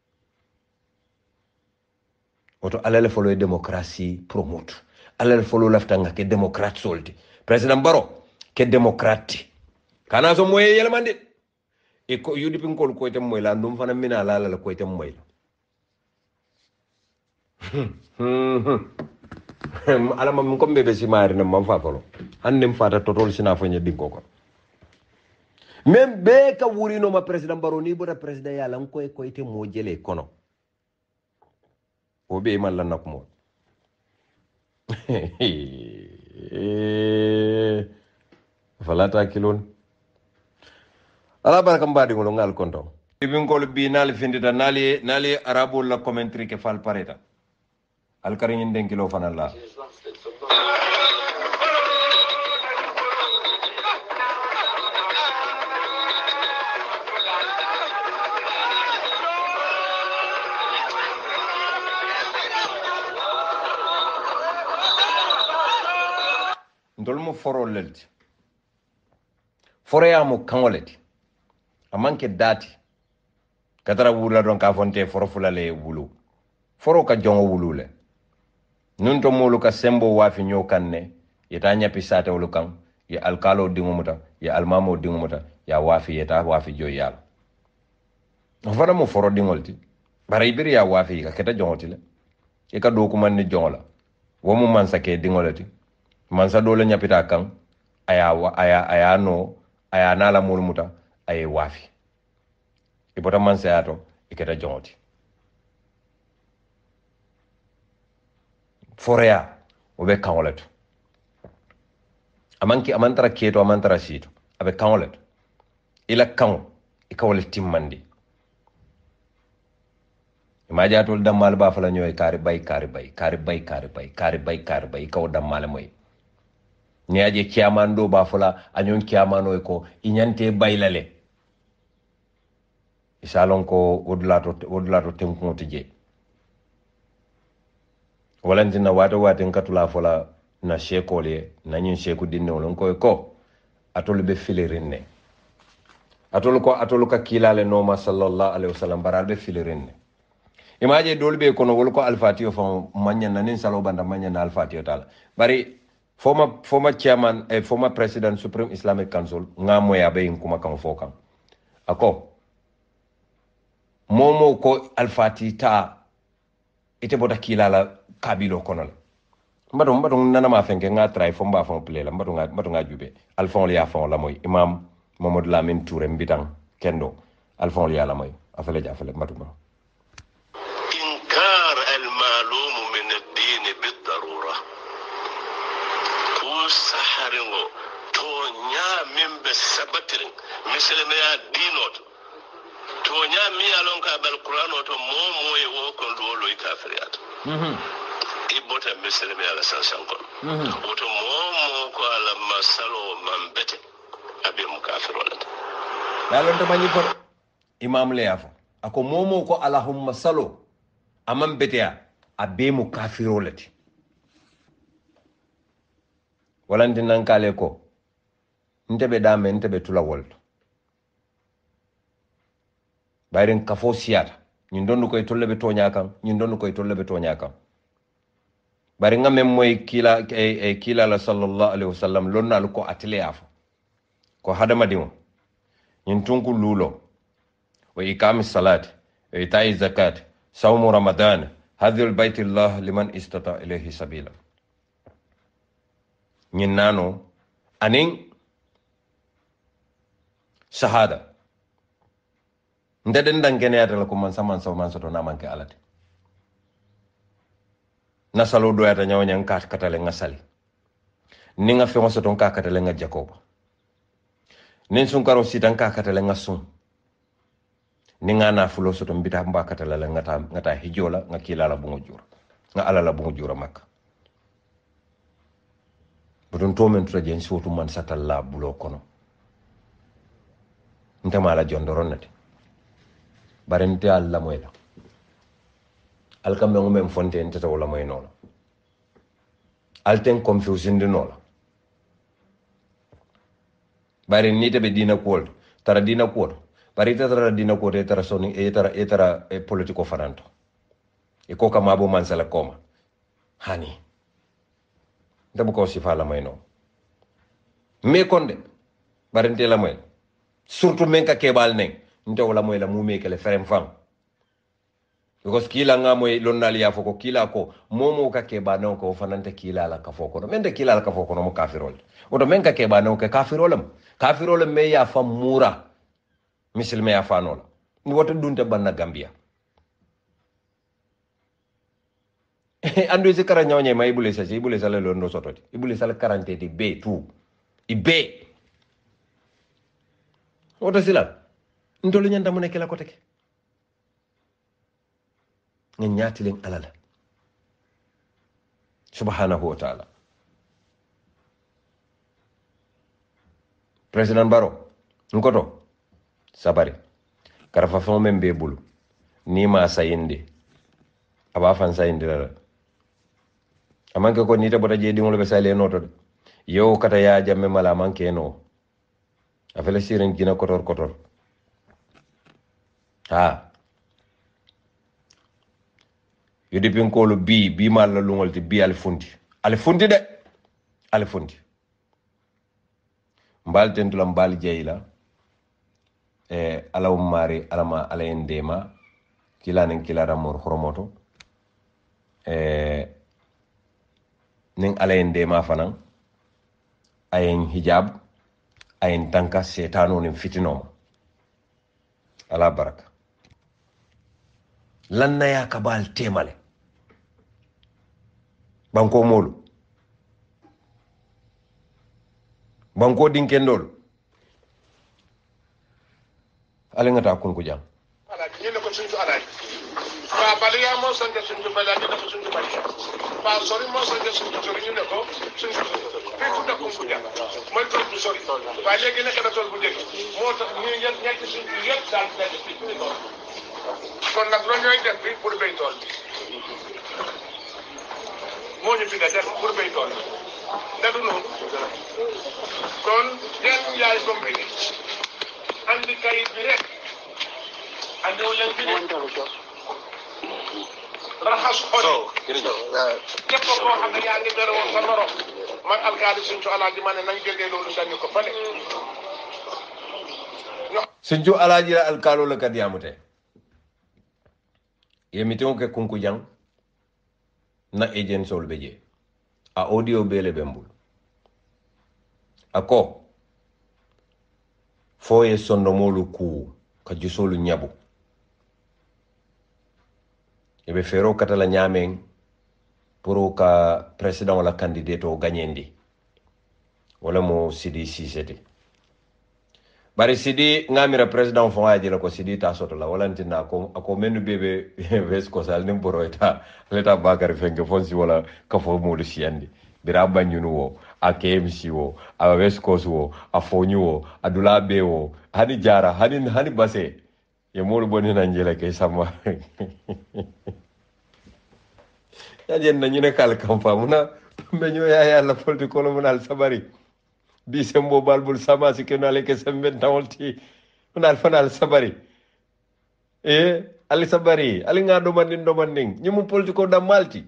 oto alale folo e démocratie promote alale folo laftanga ke démocrate solti president baro ke démocrate kana so moye yelmande e ko yudi pin kol ko tem moy la ndum fana mina la la ko tem moy ala mam ko mbebe si mari na mam fa folo hannem fata totol sina fanya dinko ko même be ka wurino ma president baro ni bota president ya lan koy koy te mo jele kono o be man lan nak mo falata kilon ala baraka mbadi ngolo ngal konto ibin kol bi nal findita nali nali arabo la commentary ke fal pareta al karin den kilo fanalla ndol mo foro lelti foro ya mo kangoleti amanke dati katara wula don ka fonte foro fulale wulu foro ka jongo wulule nun to molu ka sembo wafi nyo kanne yeta nyapi sate wulu kan ya alkalo dingumuta ya almamo dingumuta ya wafi yeta wafi joyal fana mo foro dingolti bara ibiri ya wafi ka keta jongoti le e ka do ko man ni jongola wo mo man sake dingolati man sa dole nyapita kan aya aya aya no aya nala mulmuta ay wafi e bota man sa ato e keta jongoti forea o be kangoleto amanki amantara keto amantara sito abe kangoleto ila kango e kawle timmandi imaja tol dammal ba fala nyoy kari bay kari bay kari bay kari bay kari bay kari bay kaw dammal moy ni aje kiamando ba fala anyon kiamano ko inyante baylale isalon ko wodlato wodlato temko tije walantina wato waten katula fala na shekole na nyin sheku dinne wolon ko ko atol be filerinne atol ko atol ka kilale no ma sallallahu alaihi wasallam baral be filerinne imaje dolbe kono wol ko alfatiyo fon manya nanin salo banda manya na alfatiyo tala bari former former chairman eh, former president Supreme Islamic Council ngamo ya be kuma kan fokan ako momo ko alfati ta ite bota kilala kabilo kono mbado mbado nana ma fenke nga try fo mba fon plela mbado nga mbado nga jube alfon ya fon la moy imam Mamadou Lamine Touré mbitang kendo alfon ya la moy afale ja afale mbado ma inkar al malum min ad-din bid-darura kusaharingo to nya min be sabatirin misalme ya dinot to nya mi alon ka bal qur'ano to momo e wo ko dolo e kafiriyat mhm ibota misalme ala sansanko mhm woto momo ko ala masalo mambete abe mukafirolata dalon to bani por imam le yafo ako momo ko allahumma salo amam betea abe mukafirolati walandi nan kale ko ntebe dame ntebe tula wolto bayren kafo siyata ñin donu koy tolle be tonya kan ñin donu koy tolle be tonya kan bari nga mem moy kila e, e kila la sallallahu alaihi wasallam lonnal ko atele afo ko hadama dimo ñin tunku lulo wa ikami salat wa itai zakat sawmu ramadan hadhil baitillah liman istata ilayhi sabila ñin nano anin shahada ndeden dangene yata ko man saman so man soto na manke alati nasalo do yata nyawnya nka katale ngasali ninga fe soto nka katale nga jakoba nin sun karo sitan ka katale ngasun ninga na fulo soto mbita mba katale la ngata ngata hijola nga kilala bungo jura nga alala bungo jura makka budun to men trajen soto man satalla bulo kono ntama la jondoronati barente alla moyla alkambe ngum fonte entata wala moy nono alten confusion de nono bare ni tebe dina ko tara dina ko bare tara dina ko tara soni e tara e tara e politico faranto e ko kama bo mansala koma hani ndabu ko si fala moy no me konde barente la moy surtout men ka kebal nen nto wala moy la mume kele ferem fam because kila nga moy lonnali ya foko kila ko momo ka ke banon ko fanante kila la ka foko no mende kila la ka foko no mo kafirol oto men ka ke banon ke kafirolam kafirolam me ya fam mura misil me ya fanola ni woto dunte banna Gambia andu se kara nyawnya may ibule sa ibule sa le londo sototi ibule sa le karante di be tout ibe oto sila ndolu nyanda mu nekela ko teke nga ñaati len alala subhanahu wa ta'ala president Baro ngoto sabari karafa fon men be bulu ni ma sayinde aba fan sayinde la amanke ko ni ta bota je dingol be sale noto yo kata ya jamme mala manke no afele siren gina kotor kotor ha yodi pin ko lu bi bi mal la lungol ti bi al fundi al fundi de al fundi mbal tentulam mbal jeyla e alaw mari alama alayen dema kilanen kilara mor horomoto e nin alayen dema fanan ayen hijab ayen tanka setano nin fitinoma ala baraka lanna ya kabal temale banko molu banko dinkendol ale ngata kun ko jam ala ñene ko sunju ala fa baliya mo sande sunju bala ni ko sunju baliya fa sori mo sande sunju sori ñu ne ko sunju fi fu da kun ko jam moy ko du sori fa legi ne kana tol bu deg mo tax ñu ñet ñet sunju yeb dal da fi ni ko kon nak lo ñoy def bi pour bay tol mo ñu fi da def pour bay tol da du non kon den yaay ko mbé andi kayit bi rek andi leen bi rek raxas xol képp koo xam ne yaa ngi dara woon sa morom man alkaali Sinthiou Alaaji ma ne nañ jógee loolu sànni ko fale Sinthiou Alaaji la alkaalo la kat yamute yemiton ke kunku jang na agent sol beje a audio bele bembul ako foye sondomolu ku ka jusolu nyabu ebe fero katala nyamen pour ka president wala candidato gagnendi wala mo Sidi Sisete bari Sidi ngamira president fo ngaji la ko Sidi ta soto la wala ntina ko ako menu bebe ves ko sal nim boroita leta bakar fenge fonsi wala ka fo mo du siandi bira banyunu wo a K M C wo a West Coast wo a Fonyu wo a Dulabe wo hani jara hani hani base ye molu boni na njela ke sama ya jen na nyine kal kampa muna be nyo ya ya la politiko lo munal sabari bi sembo balbul sama sikenale ke semben tawolti munal fanal sabari e ali sabari ali ngado mandin do manding nyimu politiko da malti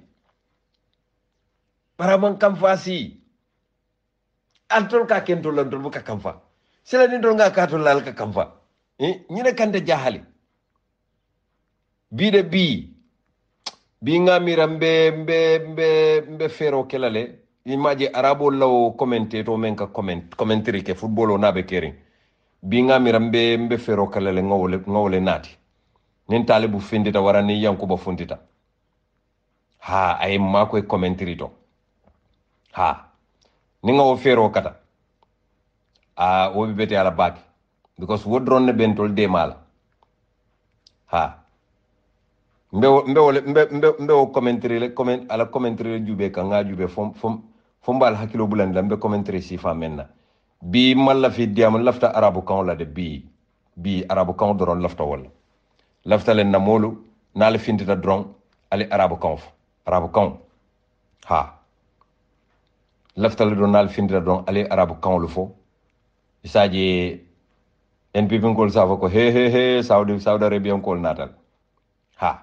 baraman kam fasi antol ka kento lantol buka kamfa sila ni nga ka to lal ka kamfa eh nyine kande jahali bi de bi bi nga mirambe mbe mbe mbe fero kelale imaje arabo law commenter to men ka comment commentary ke football na be kering bi nga mirambe mbe fero kelale ngawle ngawle nati nin talibu findita warani yankuba fundita ha ay mako commentary to ha ninga o fero kata a o bibete ala baki because wodron ne bentol de mala ha mbe mbe mbe mbe mbe o commentary le comment ala commentary le jube ka nga jube fom fom fom bal hakilo bulanda mbe commentary si fa menna bi malla fi diam lafta arabu kan la de bi bi arabu kan doron lafta wala lafta len na molu na le findita dron ali arabu kan arabu kan ha laftal do nal findira don ale arabu kanlu fo isaje N P P ngol safa ko he he he Saudi Saudi Arabia ngol natal ha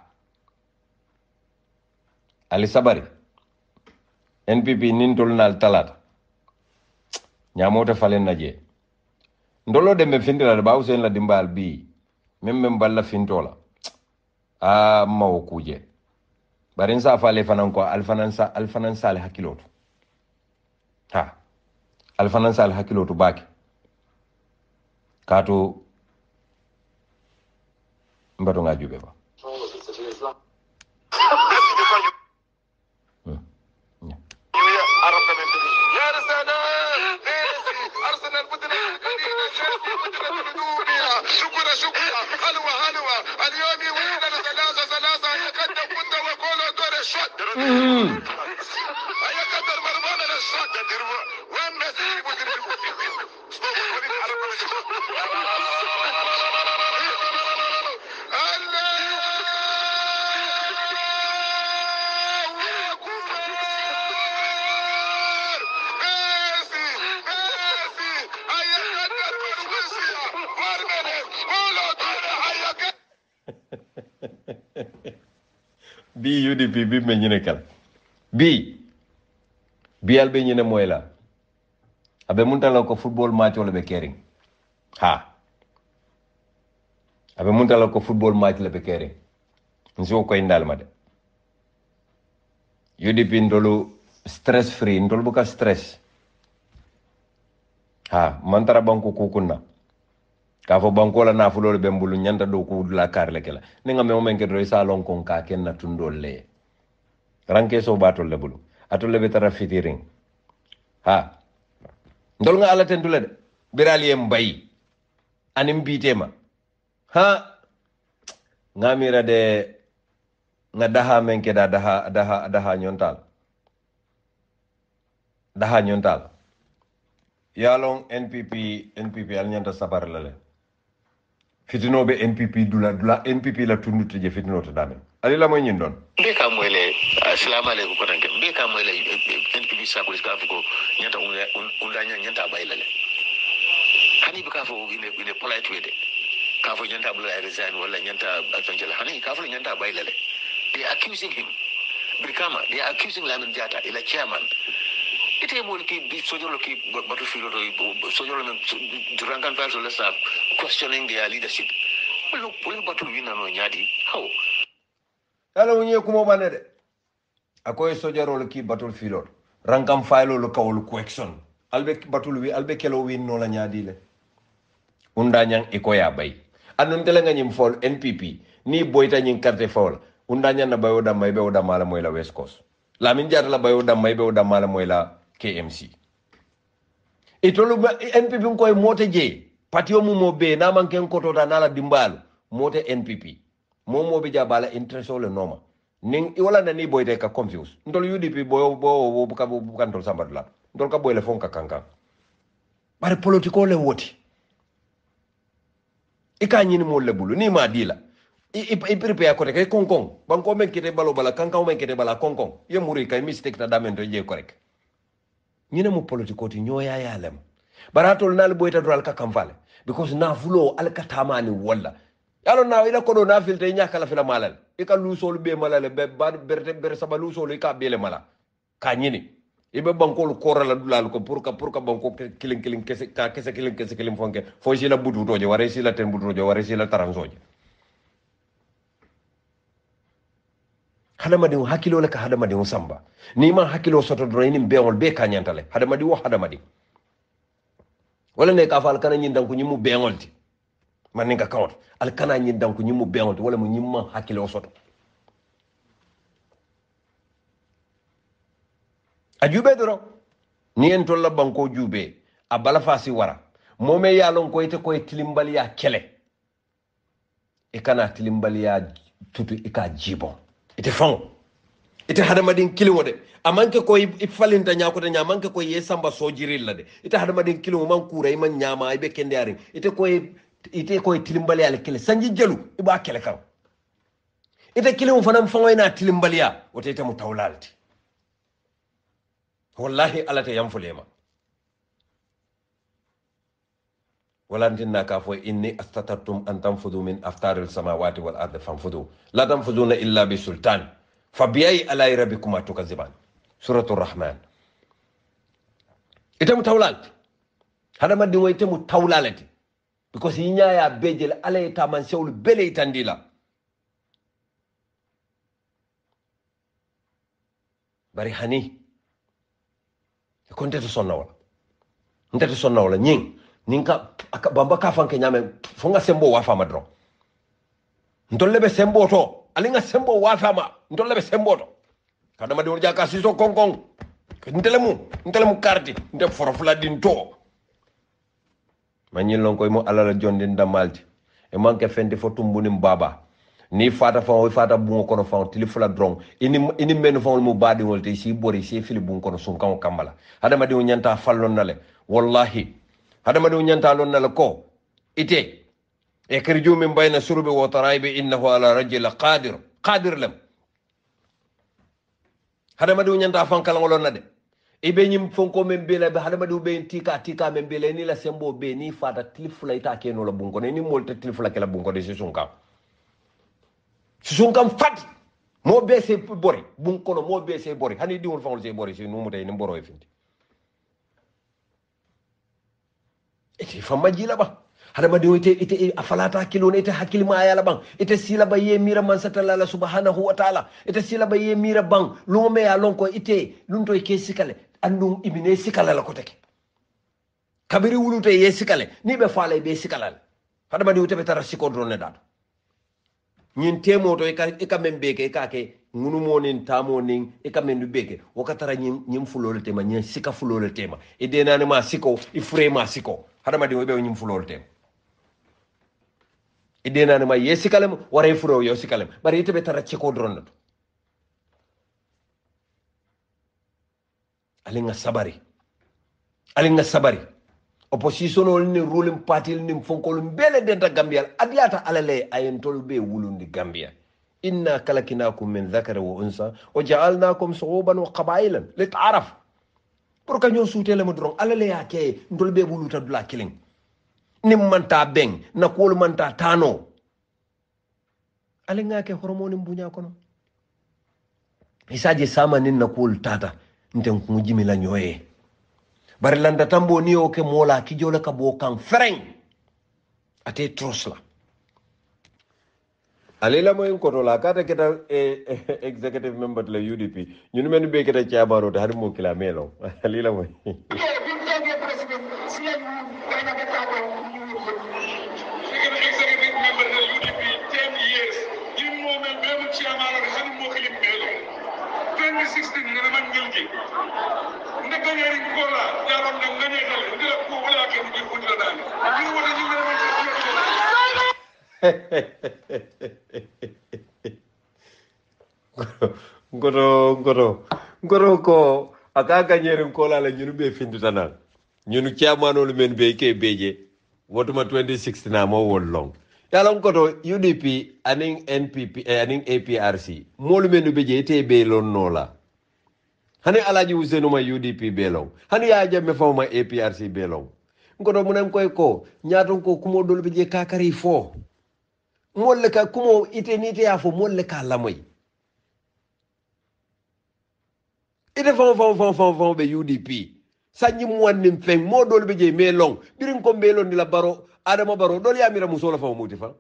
ali sabari N P P nin tol nal talata nyamota falen naje ndolo de me findira ba usen la dimbal bi mem balla fintola a mawo kuje barin sa fale fanan ko alfanan sa alfanan sale hakiloto ha alfanan sal hakilo to baki kato mbato nga jube ba شكرا شكرا حلوة حلوة اليوم يوين ثلاثة ثلاثة يقدم كنت وقول دور الشد يقدر مرمان الشد وين نسيب bi U D P bi me ñine kala bi bi al be ñine moy la abe muntala ko football match wala be kering ha abe muntala ko football match la be kering nso ko indal ma de U D P ndolu stress free ndolu buka stress ha mantara banko kukunna ka fo banko la na fulol be mbulu nyanta do ko la karle kala ni ngam mo men ke do sa lon kon ka ken na tundol le ranke so batol le bulu atol le be tara fitiring ha ndol nga ala tendule de birali em bayi anim bitema ha ngamira de nga daha men ke da daha daha daha nyontal daha nyontal yalon N P P N P P al nyanta sabar la le fitino be N P P dula dula N P P la tundu je fitino to damen ali la moy ñin don be ka moyle assalamu alaykum ko tanke be ka moyle N P P sa ko ska ko nyanta un nya nyanta bayla le hani be ka fo ine ine polite way de ka fo nyanta bula resign wala nyanta atanjela hani ka fo nyanta bayla le they are accusing him Brikama they are accusing Lamin Jata ila chairman ite mo ki bi sojolo ki batu filo do sojolo men durangan fa so la sa questioning their leadership lo pol batu wina no nyadi how ala wonye kuma bane de akoy sojaro ki batul filo rankam faylo lo kawul question albe batul wi albe kelo win no la nyadi le unda nyang ikoya bay anun tele nga nyim fol N P P ni boyta nyin carte fol unda nyang na bayo da may be da mala moy la West Coast Lamin Jata la bayo da may be da mala moy la K M C itolu N P P ngoy mote je patio mu mo be na man ken koto da nala dimbalu mote N P P mo mo be jabala intereso le noma ning wala na ni boy de ka confuse ndol U D P boy bo bo ka bu kan tol sambadula ndol ka boy le fonka kanka bare politiko le woti ika nyini mo le bulu ni ma dila i i prepare ko rek konkon banko men kete balo bala kanka men kete bala konkon ye muri kay mistake ta damen to je ko rek ñine mu politiko ti ñoya yalem baratol nal boyta dral ka kamfale because na fulo al katamani walla yalo na ila ko do na filte ñaka la fila malal e ka lusol be malale be bar berte ber sabalu solo ka bele mala ka ñini ibe bankol korala dulal ko pour ka pour ka banko kilin kilin kese ka kese kilin kese kilin fonke fo ci la budu toje ware ci la ten budu toje ware ci la taranzoje hadamadi o hakilo le ka hadamadi o samba ni ma hakilo soto do ni beewol be ka nyantale hadamadi wo hadamadi wala ne ka fal kana nyin danku nyimu beewol ti man ni ka kawt al kana nyin danku nyimu beewol wala mu nyimma hakilo soto ajube doro ni en tolla banko jube a bala fasi wara mome yalon ko ite ko tilimbali ya kele e kana tilimbali ya tutu ika jibon ite fon ite hadamadin kilimo de amanke ko ifalinta nyako de nyamanke ko yesamba sojiril la de ite hadamadin kilimo man kura e man nyama e be kende ari ite ko ite ko tilimbali ala kele sanji jelu iba kele kan ite kilimo fanam fangoyna tilimbali ya wote ite mutawlalti wallahi ala te yamfulema ولكننا كافو إني استطعتم أن تنفذوا من أفتار السماوات والأرض فانفذوا لا تنفذون إلا بسلطان فبأي آلاء ربكما تكذبان سورة الرحمن إتم تولالت هذا ما دينو إتم تولالت because إنيا يا بيجل على تامان سول بلي تنديلا bari hani كنت تصنع ولا أنت تصنع ولا نين ninka bamba ka fanke nyame fonga sembo wa fama dro ndolle be sembo to alinga sembo wa fama ndolle be sembo to kada madi wonja ka siso konkon ndele mu ndele mu karti nde forofla din to manyi lon koy mo alala jondi ndamalti e manke fendi fo tumbuni mbaba ni fata fa o fata bu ko no fa tilifula drong ini ini men fa mu badi wolte si bori si fili bu ko no sun kan kambala hada madi wonyanta fallon nale wallahi hada madu nyanta lon nala ko ite e kerju min bayna surbi wa taraibi innahu ala rajul qadir qadir lam hada madu nyanta fankala ngolon na de e be nyim fonko men be la be hada madu be tika tika men be le ni la sembo be ni fata tilfula ita ke no la bunko ni molta tilfula ke la bunko de sunka sunka fat mo be se bori bun kono mo be se bori hani di won fawol se bori si numu tay ni boro e finti ite famma jila ba hada ma de ite ite afalata kilon ite hakil ma ayala bang ite sila ba ye mira man satalla subhanahu wa ta'ala ite sila ba ye mira bang lume ya lonko ite lunto ke sikale andum ibine sikala la ko teke kabiri wulute ye sikale ni be faale be sikalal hada ma de ite be tara sikondro ne dato ñin temo to e ka e ka membe ke ka ke ngunu monin tamo nin e ka mendu beke wakatara ñin ñim fulol tema ñin sika fulol tema e de nane ma siko e fure ma siko hada ma de be ñim fulol tema e de nane ma ye sikalem wara e furo yo sikalem bari ite be tara ciko dron to alinga sabari alinga sabari opposition ol ni ruling party ni fonkol mbele de ta Gambia adiata alale ayen tolbe wulundi Gambia inna kalakinakum min dhakari wa unsa wa ja'alnakum shu'uban wa qabailan lit'araf pour ka ñoo soutele mo dron alale yake ndolbe wuluta dula killing nim manta beng na kol manta tano alinga ke hormone mbunya kono isaje sama nin na kol tata nten ku jimila ñoye bari landa tambo ni o ke mola ki jola ka bo kan fereng ate trosla alela mo en ko la kata keta e, e, executive member la U D P ñun men be keta ci abaro de har mo kila melo alela mo ngoto ngoto ngoto ko aka ganyerin kola la ñunu be findu tanal ñunu ciamanolu men be ke beje wotuma twenty sixteen na mo wol long yalon koto U D P aning N P P eh, aning A P R C molu men beje te be lon nola hani alaji Ousainou ma U D P be long hani ya jamme fawma A P R C be long ngoto munen koy ko ñaaton ko kumo dol beje kakari fo molle ka kumo ite nite ya fo molle ka lamoy ite fon fon fon fon fon be U D P sanyi muwannim feng mo dol be je melong birin ko melon ni la baro adama baro dol ya mira musola fa muti fa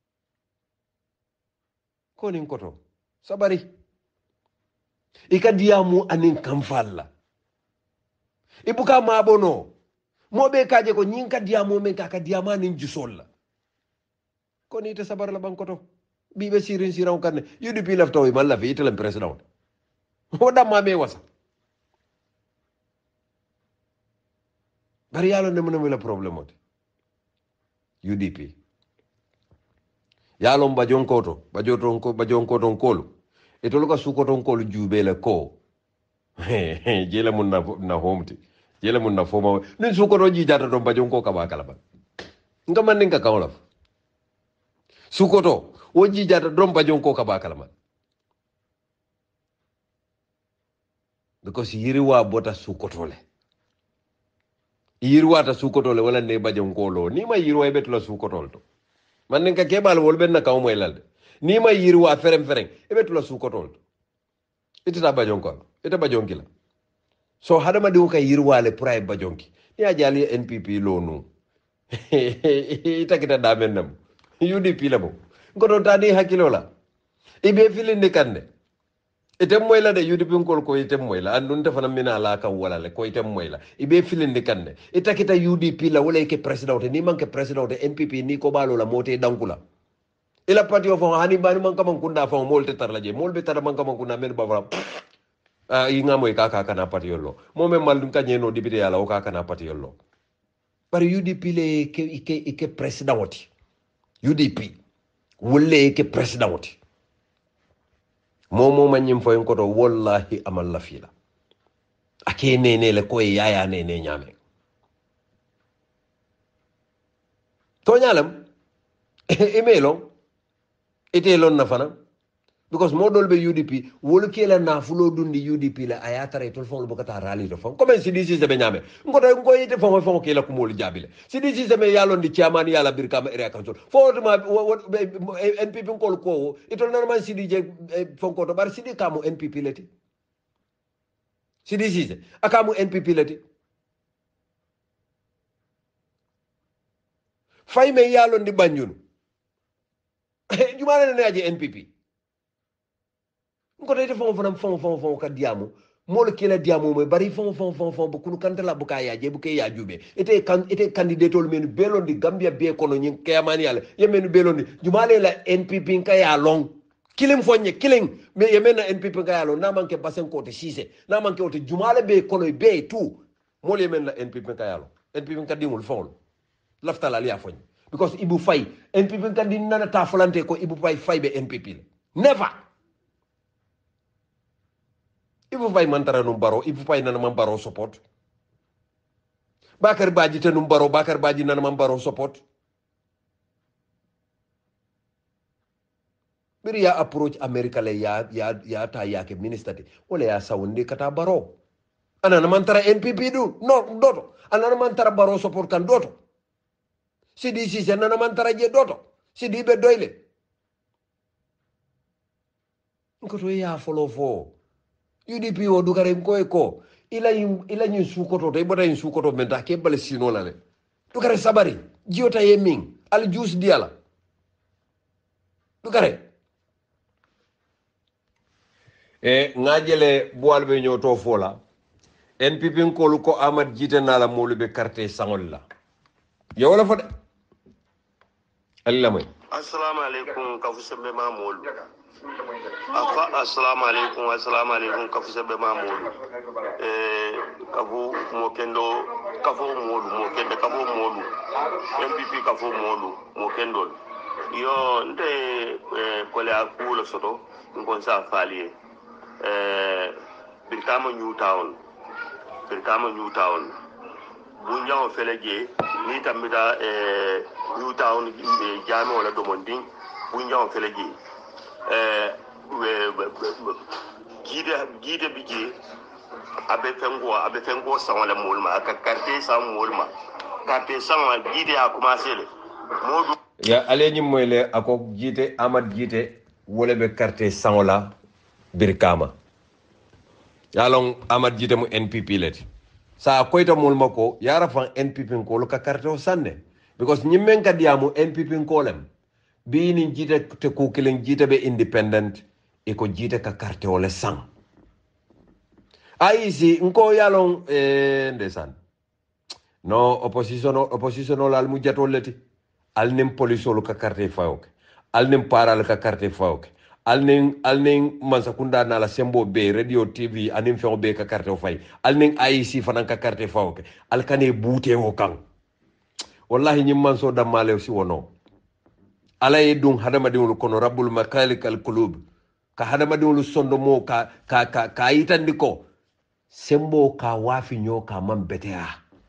ko nin koto sabari ikadiya mu anin kamfalla ibuka mabono mo be kaje ko nyin kadiya mo men ka kadiya ma nin jusolla ko ni te sabar la bankoto bibe sirin siran kan U D P lafto e malla fi itelam president hoda mame wasa bari yalo ne munam la problème ot U D P yalo bajon koto bajoton ko bajon koton kolu e to luka sukoton kolu jube le ko jela mun na na homti jela mun na foma nin sukoto ji jata don bajon ko ka ba kala ba ngam ninka kawla sukoto wo ji jata don bajon ko ka ba kala man because yiriwa bota sukotole yiriwa ta sukotole wala ne bajon kolo ni ma yiriwa e betula sukotol to man nin ka kebal wol ben na kaw moy lalde ni ma yiriwa ferem ferem e betula sukotol to itata bajon ko ita bajon kila so hadama de ka yiriwa le pray bajon ki ni ajali N P P lo no ita kita damen nam U D P la bo ngodo tani hakilo la ibe filinde kande item moyla de U D P ngol ko item moyla andun defana mina la ka wala le ko item moyla ibe filinde kande itakita U D P la wala ke president ni manke president N P P ni ko balo la mote dankula ila parti o fon hani bani man kam kunda fon molte tar la je molbe tar man kam kunda men bawra ah inga moy ka ka kana parti yollo mo men mal dum kanye no député yalla o ka kana parti yollo par U D P le ke ke ke president U D P wolle ke president momo manyim fo en koto wallahi amal la fila ake nene le koy yaya nene nyame to nyalam emailon ite lon na fana because modol be U D P wolu kela na fulo dundi U D P la ayatare tol fon bokata rally to fon comme si disi be nyame ngoto ngo yite fon fon kela ko mol jabile si disi be yalon di chairman yala birkama area council fo ma N P P ko ko itol nan man si di je fon ko to bar si di kamu N P P leti si disi akamu N P P leti fay me yalon di banjunu jumane ne aje N P P ko tete fon fon fon fon fon ka diamu mol kila diamu mo bari fon fon fon fon bukulu kantala buka ya je buke ya jube ete kan ete candidate ol men belondi Gambia be kono nyin kayamani yalla yemen belondi jumale la N P P ka ya long kilim fonye kiling me yemen na N P P ka ya long na manke basen ko te sise na manke ote jumale be kono be tout mol yemen la N P P ka ya long N P P ka dimul fon laftala li afony because Ibu Fay N P P ka din nana ta folante ko Ibu Fay fay be N P P never Ibu Fay mantara num baro Ibu Fay nana man baro support Bakar Badji te num baro Bakar Badji nana man baro support biri ya approach America le ya ya ya ta ya ke minister de wala ya sawndi kata baro anana mantara N P P du no doto anana mantara baro support kan doto sidi si nana mantara je doto sidi be doyle ngoto ya follow fo U D P o dugare ko e ko ila yin ila nyin sukoto to ibota yin sukoto menta ke bale sino la le dugare sabari jiota yeming al juice diala dugare e ngajele boal be nyoto fola N P P ko lu ko Amad jite na la molu be carte sangol la yo wala fode Allah may assalamu alaikum kafu sembe ma molu afa assalamu alaikum assalamu alaikum kafu sembe ma molu eh kafu mo kendo kafu molu mo kende kafu molu M P P kafu molu mo kendo yo nde ko le akulo soto ngon sa falie eh Birkama New Town Birkama New Town bunjaw feleje ni tamida eh New Town jami wala domonding bunjaw feleje eh gide gide bije abe fengo abe fengo sanwala molma ka carte san molma carte san gide a commencer le modu ya aleni moyle ako jite Amad jite wala be carte sanwala Birkama yalong Amad jite mu N P P leti sa koyta molma ko yara fan N P P ko lo ka carte o sande because nyimmen ka diamu N P P ko lem bi ni jite te ko kilen jite be independent e ko jite ka carte o le sang aisi nko yalong eh ndesan no opposition opposition al mu jato leti al nim police lo ka carte fawok al nim paral ka carte fawok al ning al ning mansakunda na la sembo be radio T V anim fe be ka carte fay al ning I C fanan ka carte fawok al kane bute o kan wallahi nyim man so damale si wono alay dum hadama diwul kono rabbul makalikal qulub ka hadama diwul sondo mo ka ka ka, ka yitandi ko sembo ka wafi nyo ka man betea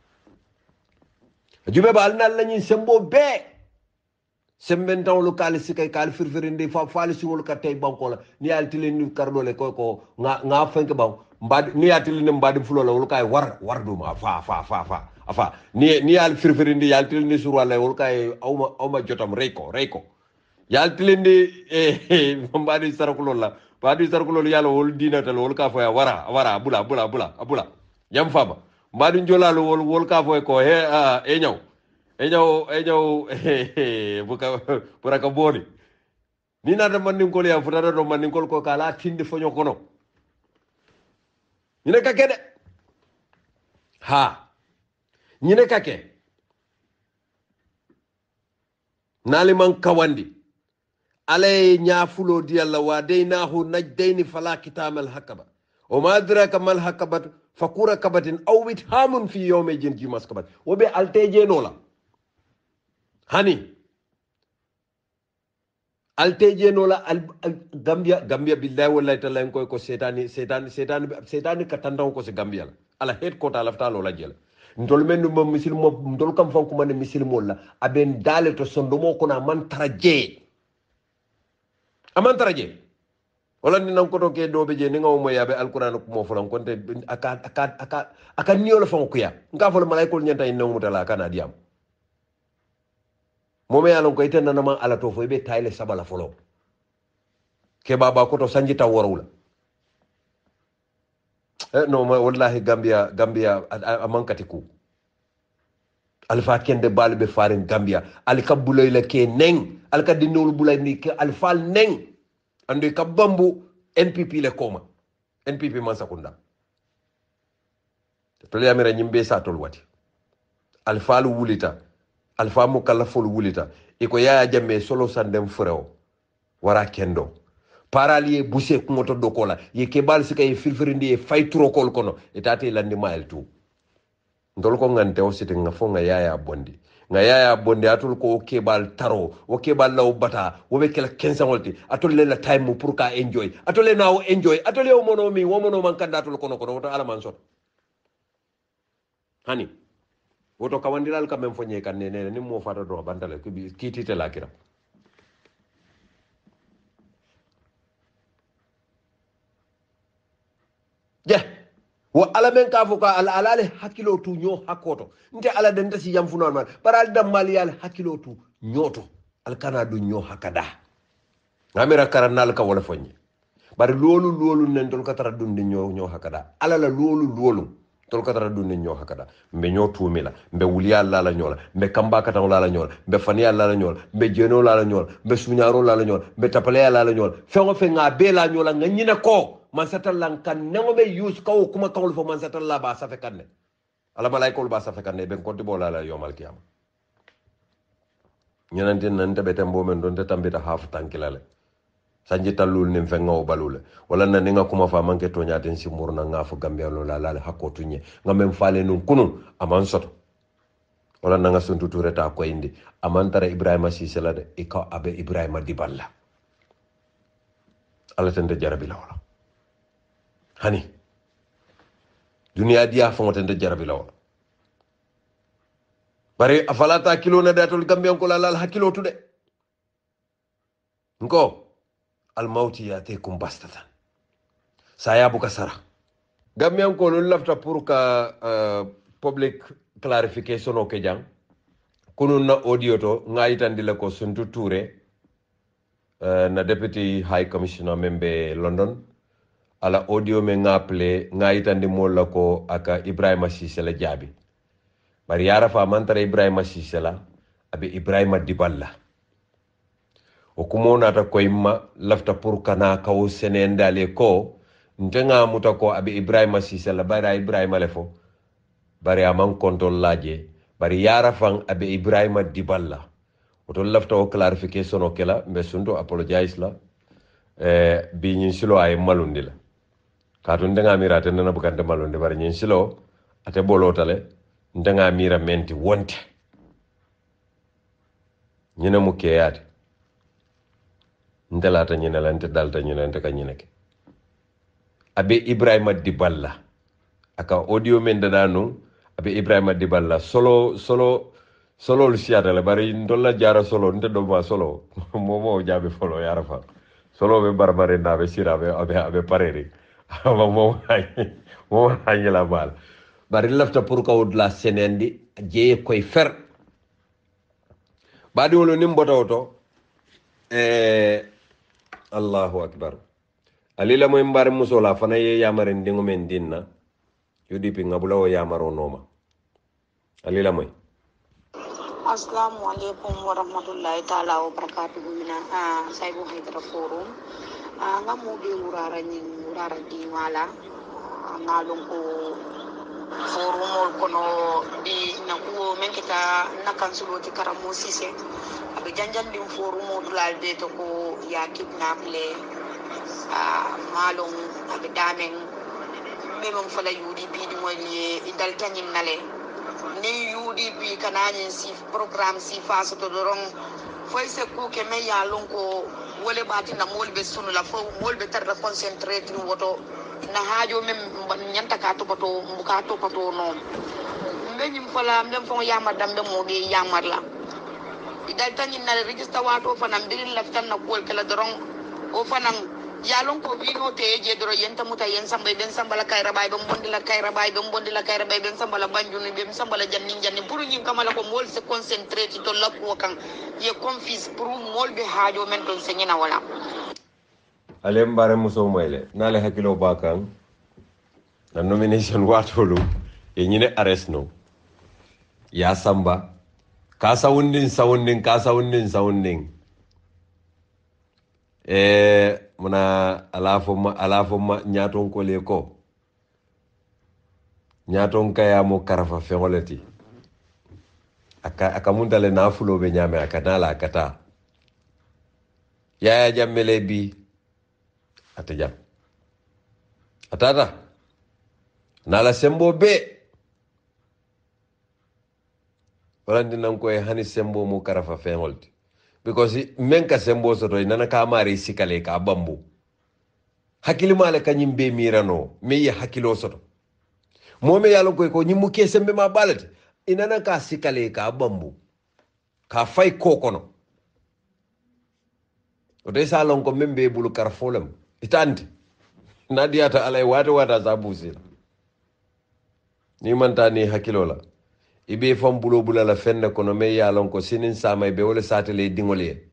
jube ba alna lañi sembo be semben taw lu kal sikay kal firfirinde fa fali singol ka tay banko la ni altile ni kardole ko ko nga nga fanke baw mbad ni altile ni mbad fulo la wol kay war war duma fa fa fa fa afa ni ni al firfirinde yaltile ni sur wala wol kay awma awma jotam reyko reyko yaltile ni e mbadi sarakulo la mbadi sarakulo yalla wol dinatal wol ka fa wara wara bula bula bula bula yam fama mbadi njolalo wol wol ka fa ko he e nyaw e nyaw e nyaw buka buraka boni ni na man ni ko ya futata do man ni ko ko kala tinde fonyo kono ni ne kake de ha ni ne kake nali man kawandi alay nyafulo di alla wa daynahu najdayn fala kitamal hakaba o ma adraka mal hakabat fakura kabatin aw withamun fi yawmi jinji maskabat wo be alteje no la hani alteje no la al, al, gambia gambia billahi wallahi ta'ala ko ko setani setani setani setani katanda ko se gambia la ala head ko ta lafta lo la jela ndol men mo misil mo ndol kam fanko man misil mo la aben dale to sondo mo ko na man taraje aman taraje wala ni nan ko to ke do be je ni ngaw mo yabe alquran ko mo fulan konte aka aka aka aka niolo fon ko ya nga fol malaikol nyanta en no mutala kana diam mo me yalon ko iten nan ma ala to fo be tayle sabala folo ke baba ko to sanjita worowla eh no wallahi Gambia Gambia amankati ku alfa kende balbe farin Gambia alka bulay la ke neng alka dinol bulay ni ke alfal neng ande ka bambu N P P le koma N P P man sakunda to le amira nyimbe satol wati alfal wulita alfa mukallafol wulita iko yaya jamme solo sandem freo wara kendo paralier bousse kumoto dokola ye kebal sika ye filfirindi e fay trokol kono etate landi mael tu ndol ko ngante o site nga fo nga yaya bondi nga yaya bondi atul ko kebal taro o kebal law bata wo be kala quinze wolti atul le la time pour ka enjoy atul le nawo enjoy atul le o mono mi wo mono man kandatul kono kono to ala man sot hani woto kawandilal ka men fonye kan ne ne ni mo fata do bandale ko bi kitite la kira je wo ala men ka fo ka ala alale hakilo tu nyo hakoto nte ala den tasi yam fu normal paral dam maliyal hakilo tu nyoto al kana du nyo hakada ngamira karanal ka wala fonye bari lolu lolu nen tol ka tara dundi nyo nyo hakada ala la lolu lolu tol ka tara dundi nyo hakada mbe nyo tumila mbe wuliya la la nyola mbe kamba kata la la nyola mbe faniya la la nyola mbe jeno la la nyola mbe sunyaro la la nyola mbe tapale la la nyola fengo fe nga be la nyola nga nyina ko man satallan kan nango be use kaw kuma kawul fo man satalla ba safe kanne ala malaikol ba safe kanne ben konti bola la yomal kiyama ñanante nan tabe tambo men don tambita hafu tankilale sanji talul nim fe ngaw balule wala na nga kuma fa manke to nyaaten si murna nga fu gambia lo la la hakotu nye nga mem fale nun kunu aman soto wala na nga suntu tureta ko indi amantara Ibrahima Cissé la de e ka abe Ibrahima Diballa ala tende jarabi la wala hani dunia dia fongote jarabi law bari afalata kilo na datol gambian ko lalal hakilo tude nko al mauti yatikum bastatan saya buka sara gambian ko lol lafta pour ka uh, public clarification o ke jang kunun na audio to ngayitandi la ko suntu touré uh, na deputy high commissioner membe London ala audio me ngaple ngayitandi molla ko aka Ibrahima Cissé la jabi bari yara fa mantara Ibrahima Cissé la abe Ibrahima Diballa o kumona ta ko imma lafta pour kana kaw senendale ko ndenga muta ko abe Ibrahima Cissé la bari Ibrahima le fo bari aman kontol laje bari yara fan abe Ibrahima Diballa o to lafta o clarification o kela mbe sundo apologize la eh bi nyin silo ay malundi la kaatu ndenga mira te nana bukante malonde bari nyin silo ate bolotale ndenga mira menti wonte nyina mu keyade ndela ta nyina lante dalta nyina lante ka nyina ke abe Ibrahima Diballa aka audio men dada no abe Ibrahima Diballa solo solo solo lu siata le bari ndolla jara solo nte do ma solo momo jabe folo yara fa solo be barbare ndabe sira be abe abe pareri ama mo mo hañi la bal bari lafta pour ka wud la senendi jeye koy fer badi wolo nim bototo eh Allahu akbar alila moy mbar musola fana ye yamare ndingo men dinna yudi pi ngabula o yamaro noma alila moy Assalamu alaikum wa rahmatullahi ta'ala wa barakatuhu mina ah saibu hidra forum ah ngamu de urara nyin urara di wala ngalon ko forumol kono di nakuo menkita nakansulo ti karamo sise abe janjan dim forumo dulal de to ko ya kidnap le ah malon abe damen memon fala yudi bi di moy li idal tanyim nale ni U D P kanani si programme si faso to doron foi se ku ke me ya lonko wole bati na molbe sunu la fo molbe tar la concentrate ni woto na hajo mem nyanta ka to pato mbuka to pato no mbe nyim fala mbe fo yamar dambe mo ge yamar la idal tani na register wato fanam dilin laftan na kol kala doron o fanam yalon ko wino te je doro yenta muta yen samba ben samba la kayra bay ben bondi la kayra bay ben bondi la kayra bay ben samba la banjuni ben samba la janni janni pour ñim kamala ko mol se concentrer ci to lakko kan ye confis pour mol be haajo men don se ñina wala ale mbare muso moyle nale hakilo bakan na nomination watolu e ñine arrest no ya samba ka sawundin sawundin ka sawundin sawundin e muna alafo ma alafo ma nyaton ko le ko nyaton kaya mo karafa fengoleti aka aka mundale na fulo be nyame aka dala akata ya jammele bi ata jam atata nala sembo be walandi nan ko e hani sembo mo karafa fengolti because men ka sembo soto nana ka mari sikale ka bambu hakili male kanyim be mirano me ya hakilo soto mome yalo ko ko nyimu ke sembe ma balati inana ka sikale ka bambu ka fay kokono o de salon ko membe bulu karfolam itandi nadiata alay wata wata zabusi ni manta ni hakilo la ibe fam bulo bula la fenne kono me yalon ko sinin samay be wala satale dingole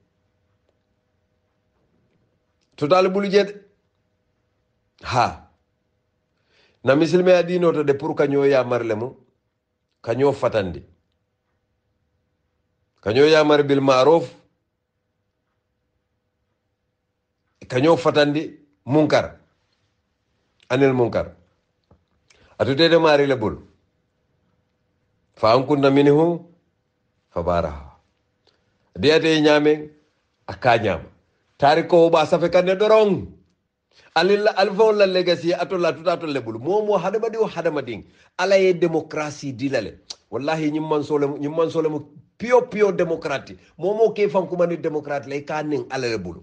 total bulu jed ha na misilme adino to de pour kanyo ya marlemu kanyo fatandi kanyo ya mar bil ma'ruf kanyo fatandi munkar anil munkar atute de mari le bul fa an kunna minhu fabaraha diate nyame akanyam tariko ba safe kanne dorong alilla alfon la legacy atolla tutato lebul momo hadama diw hadama ding alaye démocratie dilale wallahi nyim man sole nyim man sole mo pio pio démocratie momo ke fan kuma ni démocrate lay kanin alale bulu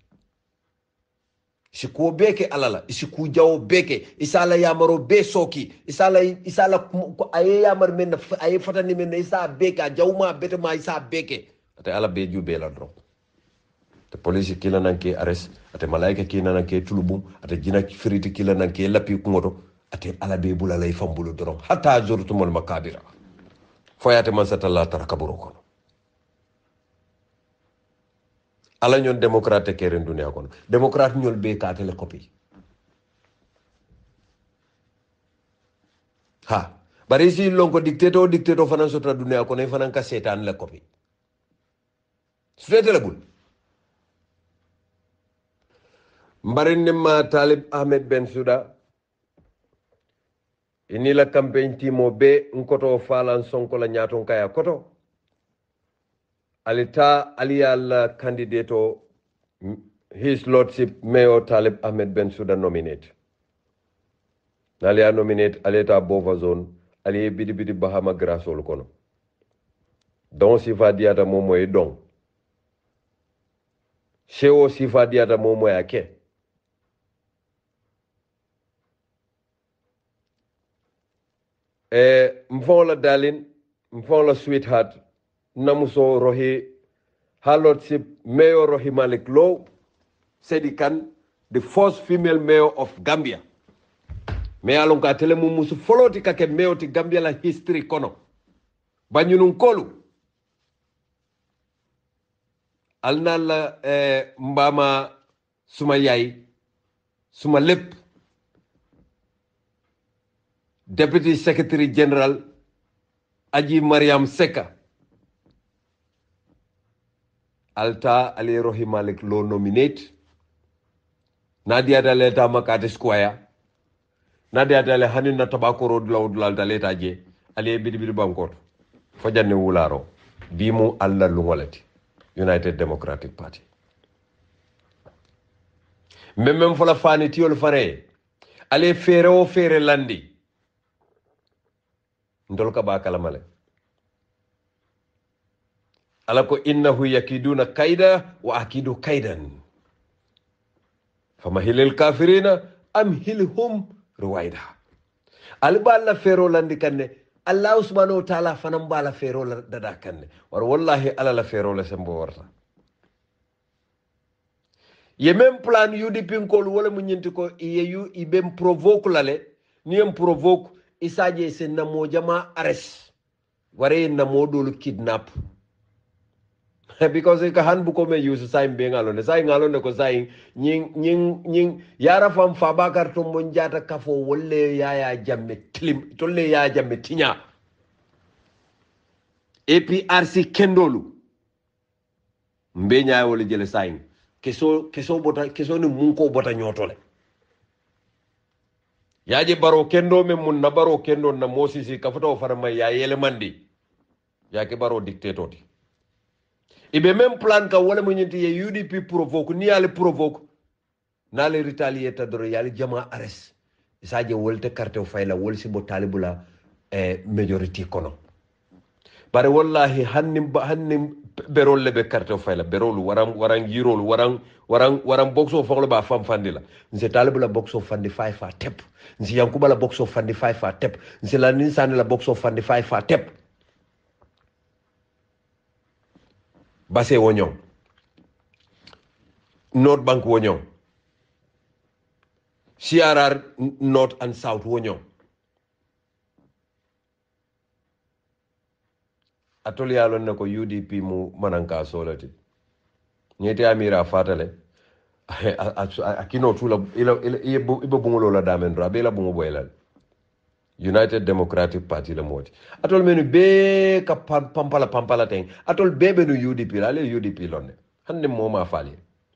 siku beke alala siku jawo beke isala yamaro be soki isala isala aye yamar men aye fatani men isa beke jawma betema isa beke ate ala be jube la dro te police kila nanke arrest ate malaika kila nanke tulubum ate jina firiti kila nanke lapi kungoto ate ala be bula lay fambulu dro hatta zurtumul makabira foyate man satalla tarakaburu kono ala ñon démocrate keren dunia kono démocrate ñol be ka tele copie ha bari si lonko dictateur dictateur fanan sotra dunia kono fanan ka setan la copie sufete la bul mbarin ma Talib Ahmed Bensouda ini la campagne timo be nkoto falan sonko la nyaton kaya koto alita aliyal candidate o his lordship Mayor Talib Ahmed Bensouda nominate nalia nominate aleta bova zone ali bidi bidi bahama grasol kono don sifa diata momo e don shewo sifa diata momo yake e mfola darling mfola sweetheart namuso rohi halotship Mayor Rohi Malik Low Sedi Kane, the first female mayor of Gambia. Me alon ka tele mu musu foloti kake mayor ti Gambia la history kono. Banyunun kolu. Alna la eh, mbama suma yai, suma lep. Deputy Secretary General Aji Mariam Seka. Alta Ali Rohi Malik Low nominate. Nadia dale ta makate square. Nadia dale hanin na tabako road la udlal dale ta je. Ali bidi bidi bankot. Fajane wularo. Bimu alla lungolati. United Democratic Party. Memem fola fani tiol fare. Ali fere o fere landi. Ndolka ba kalamale. Alako innahu yakiduna kaida wa akidu kaidan. Famahilil kafirina amhilhum ruwaida. Alibala fero landi kanne. Allah subhanahu wa ta'ala fanambala fero dada kanne. War wallahi ala la fero la sembo warta. ye même plan U D P ko wala mu nyinti ko ye yu ibem provoke lale ni em provoke isaje sen na mo jama arrest ware na mo dolu kidnap because ka han bu ko me use sai be ngalo ne sai ngalo ne ko sai nying nying nying yara fam Fabakar to mon jata kafo wolle yaya jamme tilim tolle yaya jamme tinya A P R C kendolu mbe nyaa wala jele sai keso keso bota keso ni mun ko bota nyotole yaje baro kendo me mun na baro kendo na mosisi kafuto farma ya yele mandi yake baro dictator ti ibe même plan ka wala mo nyinti ye U D P provoke ni ale provoke na le retaliate doro yali jama arrest isaje wolte carte o fayla wol si bo talibula eh, majority kono bare wallahi hannim hannim berol lebe carte o fayla berol waram warang yirol warang warang warang boxo foglo ba fam fandila nse talibula boxo fandi five fa tep nse yankuba la boxo fandi five fa tep nse la ninsane la boxo fandi five fa tep Basse wonyon North Bank wonyon C R R North and South wonyon atoli alon nako U D P mu mananka solati nyete amira fatale akino tula ila ibo bungulo la damendra be la bungu boyla United Democratic Party la moti atol menu be ka pampala pampala ten atol bebe no U D P la le U D P lonne hande mo ma fali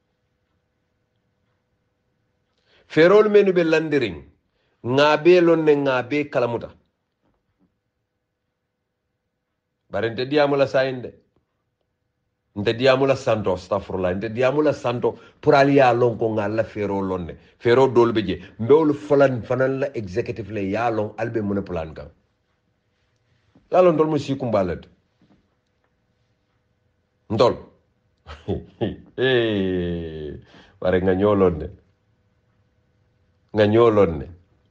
ferol menu be landering ngabe lonne ngabe kalamuta barente diamula sainde nte diamula santo astaghfirullah nte diamula santo pour aliya lonko ngalla fero lonne fero dolbe je mbewul falan fanan la executive le ya lon albe mun plan kan la lon dol musi kumbalet ndol eh bare nga nyolonne nga nyolonne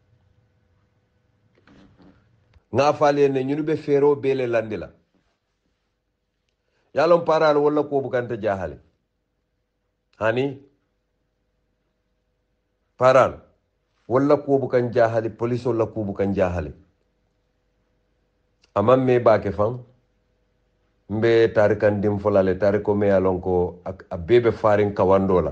nga fale ne ñunu be fero bele landila yalon paral wala ko bukante jahale hani paral wala ko bukan jahale police wala ko bukan jahale amam me baake fam mbe tarikan dim folale tariko me yalon ko a bebe farin kawandola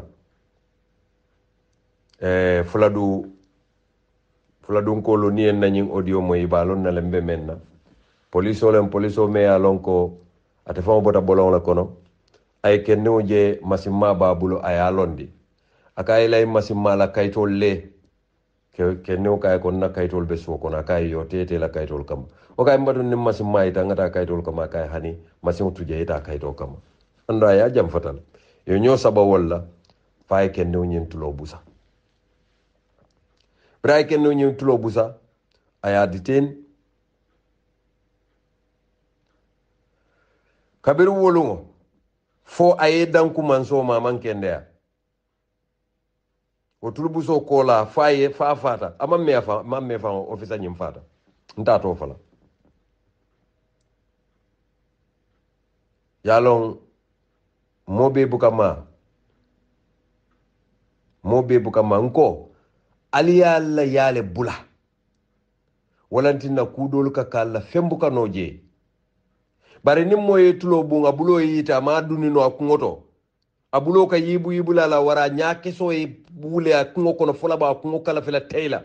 eh fuladu fuladu ko lo ni en nañin audio moy balon na lembe menna police wala police me yalon ko ate famo bota bolon la kono ay kenno je masimma babulo ay alondi akay lay masimma la kaytol le ke kenno kay kon na kaytol be so kono akay yo tete la kaytol kam o kay mbadu ni masimma ita ngata kaytol kam akay hani masim tuje ita kaytol kam anda ya jam fatal yo nyo saba walla fay kenno nyin tulo busa bray kenno nyin tulo busa aya ditin kabiru wolungo fo aye danku manso maman kendea o tulubuso kola faye fa fata ama me fa mam me fa officer nyim fata nta to fala yalon mobe bukama mobe bukama nko aliya la yale bula walantina kudol ka kala fembuka noje bare nim moye tulo bunga bulo yita ma dunino akungoto abulo ka yibu yibula la wara nyake so e bule akungo kono fola ba akungo kala fela tayla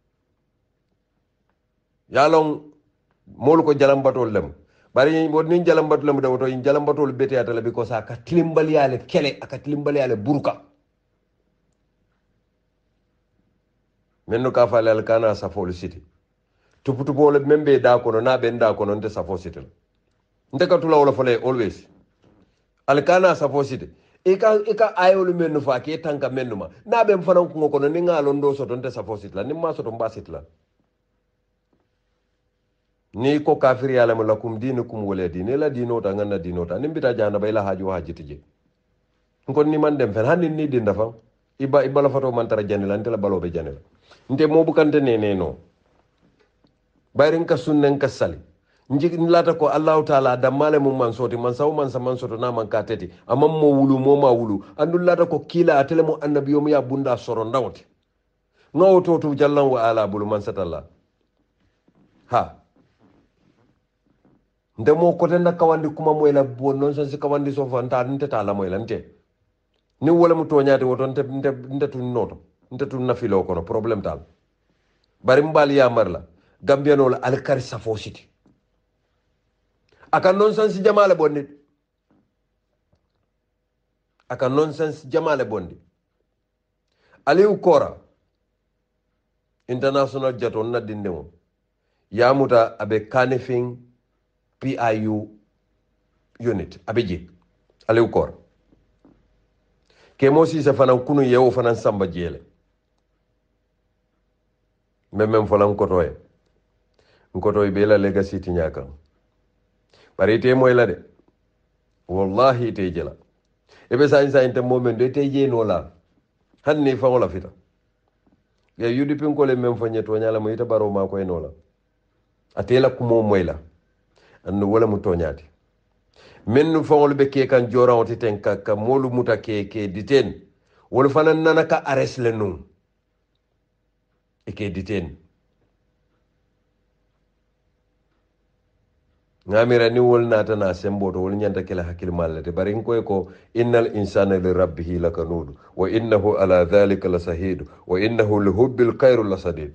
yalon mol ko jalambatol lem bare bo nin jalambatol lem dawoto in jalambatol bete atala bi ko sa ka tilimbal yale kele aka tilimbal yale burka menno ka fa lal kana sa fo city tuputu bole membe da kono na ben da kono nte sa fo city ndeka tula wala fole always alkana safosite eka eka ayolu mennu fa ke tanka mennuma na be mfana ko ko ni ngalo ndo so tonte safosite la ni ma so to mbasit la ni ko kafir yalla malakum dinukum wala dini la dino ta ngana dino ta ni bita jana bayla haju hajitije ngon ni man dem fen hanin ni dinda fa iba ibala fato man tara janela ndela balobe janela nte mo bukante ne ne no bayrin ka sunnen ka sali njik lata ko Allah taala damale mum man soti man saw man sa man soto na man kateti amam mo wulu mo ma wulu andul lata ko kila atele mo annabiyo mo ya bunda soro ndawti ngawoto to jallan wa ala bulu man satalla ha ndemo ko tan kawandi kuma moy la bo non san si kawandi so fanta nte tala moy la nte ni wala mu toñaati woto nte nte nte tun noto nte tun nafilo kono problème tal bari mbal ya marla gambiano la alkari safo siti aka nonsense jamale bondi aka nonsense jamale bondi aliou kora international jato na dinde mo yamuta abe kanifing P I U unit abe je aliou kora ke mo si se fanan kunu yewo fanan samba jele memem folan kotoye kotoye be la legacy ti nyaka bari te moy la de wallahi te jela ebe sa insa inte moment de te je no la hanni fa wala fita ya yudi pin ko le mem fa nyeto nyala mo ita baro ma ko eno la atela kumo moy la an wala mu toñati men fa wala be ke kan jora wati ten ka ka molu muta ke ke diten wala fanan nana ka arrest le non e ke diten ngamira ni wol nata na sembo to wol nyanta kala hakil mallate bari ko ko innal insana li rabbih lakanud wa innahu ala dhalika lasahid wa innahu lihubbil khair lasadid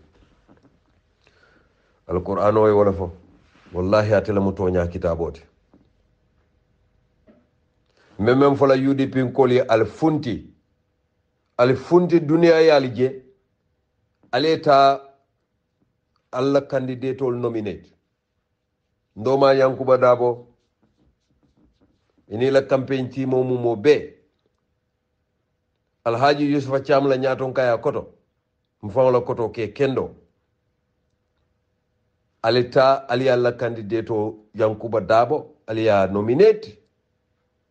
alquran way wala fo wallahi atela mu tonya kitabote memem fola U D P ko li al funti al funti dunya yalije aleta alla candidate ol nominate ndoma Yankuba Dabo ini la campaign team mo mo be Alhaji Yusufa Cham la nyaton kaya koto mfano la koto ke kendo alita ali alla candidate Yankuba Dabo ali ya nominate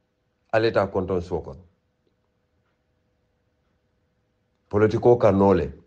alita konton soko politiko kanole